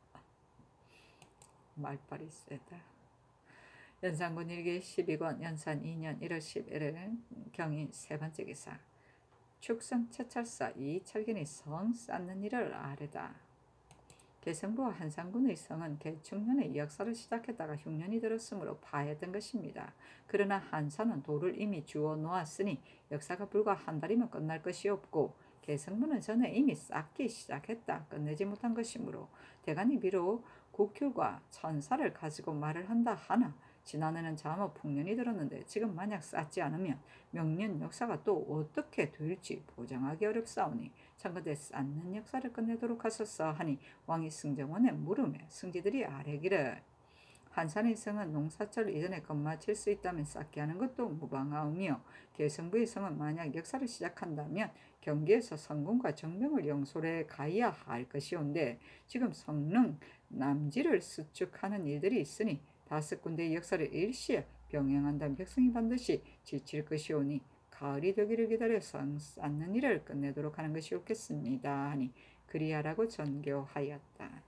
말빨이 세다. 연산군 일기 12권 연산 2년 1월 11일 경인 세 번째 기사 축성 채찰사 이철견이 성 쌓는 일을 아뢰다. 개성부와 한상군의 성은 개축년에 역사를 시작했다가 흉년이 들었으므로 파했던 것입니다. 그러나 한사는 돌을 이미 주워 놓았으니 역사가 불과 한 달이면 끝날 것이 없고 개성부는 전에 이미 쌓기 시작했다 끝내지 못한 것이므로 대간이 비록 국효과 천사를 가지고 말을 한다 하나 지난해는 잠옷 풍년이 들었는데 지금 만약 쌓지 않으면 명년 역사가 또 어떻게 될지 보장하기 어렵사오니 참건대 쌓는 역사를 끝내도록 하소서 하니 왕이 승정원에 물음에 승지들이 아뢰기를 한산의 성은 농사철 이전에 건마칠 수 있다면 쌓게 하는 것도 무방하오며 계성부의 성은 만약 역사를 시작한다면 경기에서 성군과 정병을 영솔해 가야 할 것이온데 지금 성능 남지를 수축하는 일들이 있으니 5군데의 역사를 일시에 병행한다면 백성이 반드시 지칠 것이오니 가을이 되기를 기다려 성 쌓는 일을 끝내도록 하는 것이 옳겠습니다 하니 그리하라고 전교하였다.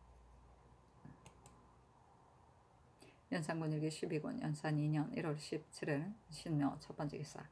연산군 일기 12권 연산 2년 1월 17일 신묘 첫 번째 기사.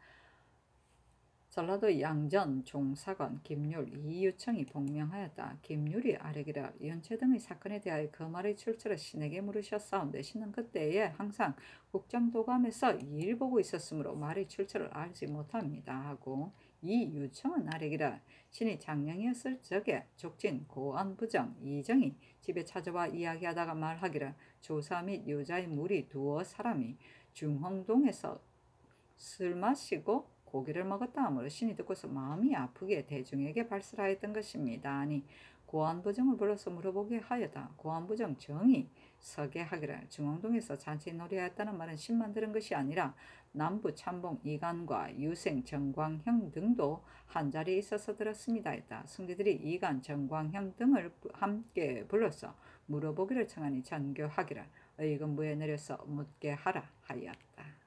전라도 양전 종사관 김율 이유청이 복명하였다. 김율이 아래기라 윤채 등의 사건에 대하여 그 말의 출처를 신에게 물으셨사온데 신은 그때에 항상 국정도감에서 일 보고 있었으므로 말의 출처를 알지 못합니다 하고 이유청은 아래기라 신이 장령이었을 적에 족진 고안부정 이정이 집에 찾아와 이야기하다가 말하기를 조사 및 유자의 무리 두어 사람이 중흥동에서 술 마시고 고기를 먹었다 하므로 신이 듣고서 마음이 아프게 대중에게 발설하였던 것입니다. 아니 고안부정을 불러서 물어보게 하여다. 고안부정 정이 서게 하기를 중흥동에서 잔치놀이하였다는 말은 신만 들은 것이 아니라 남부 참봉 이간과 유생 정광형 등도 한자리에 있어서 들었습니다 했다. 승리들이 이간 정광형 등을 함께 불러서 물어보기를 청하니 전교하기를 의금부에 내려서 묻게 하라 하였다.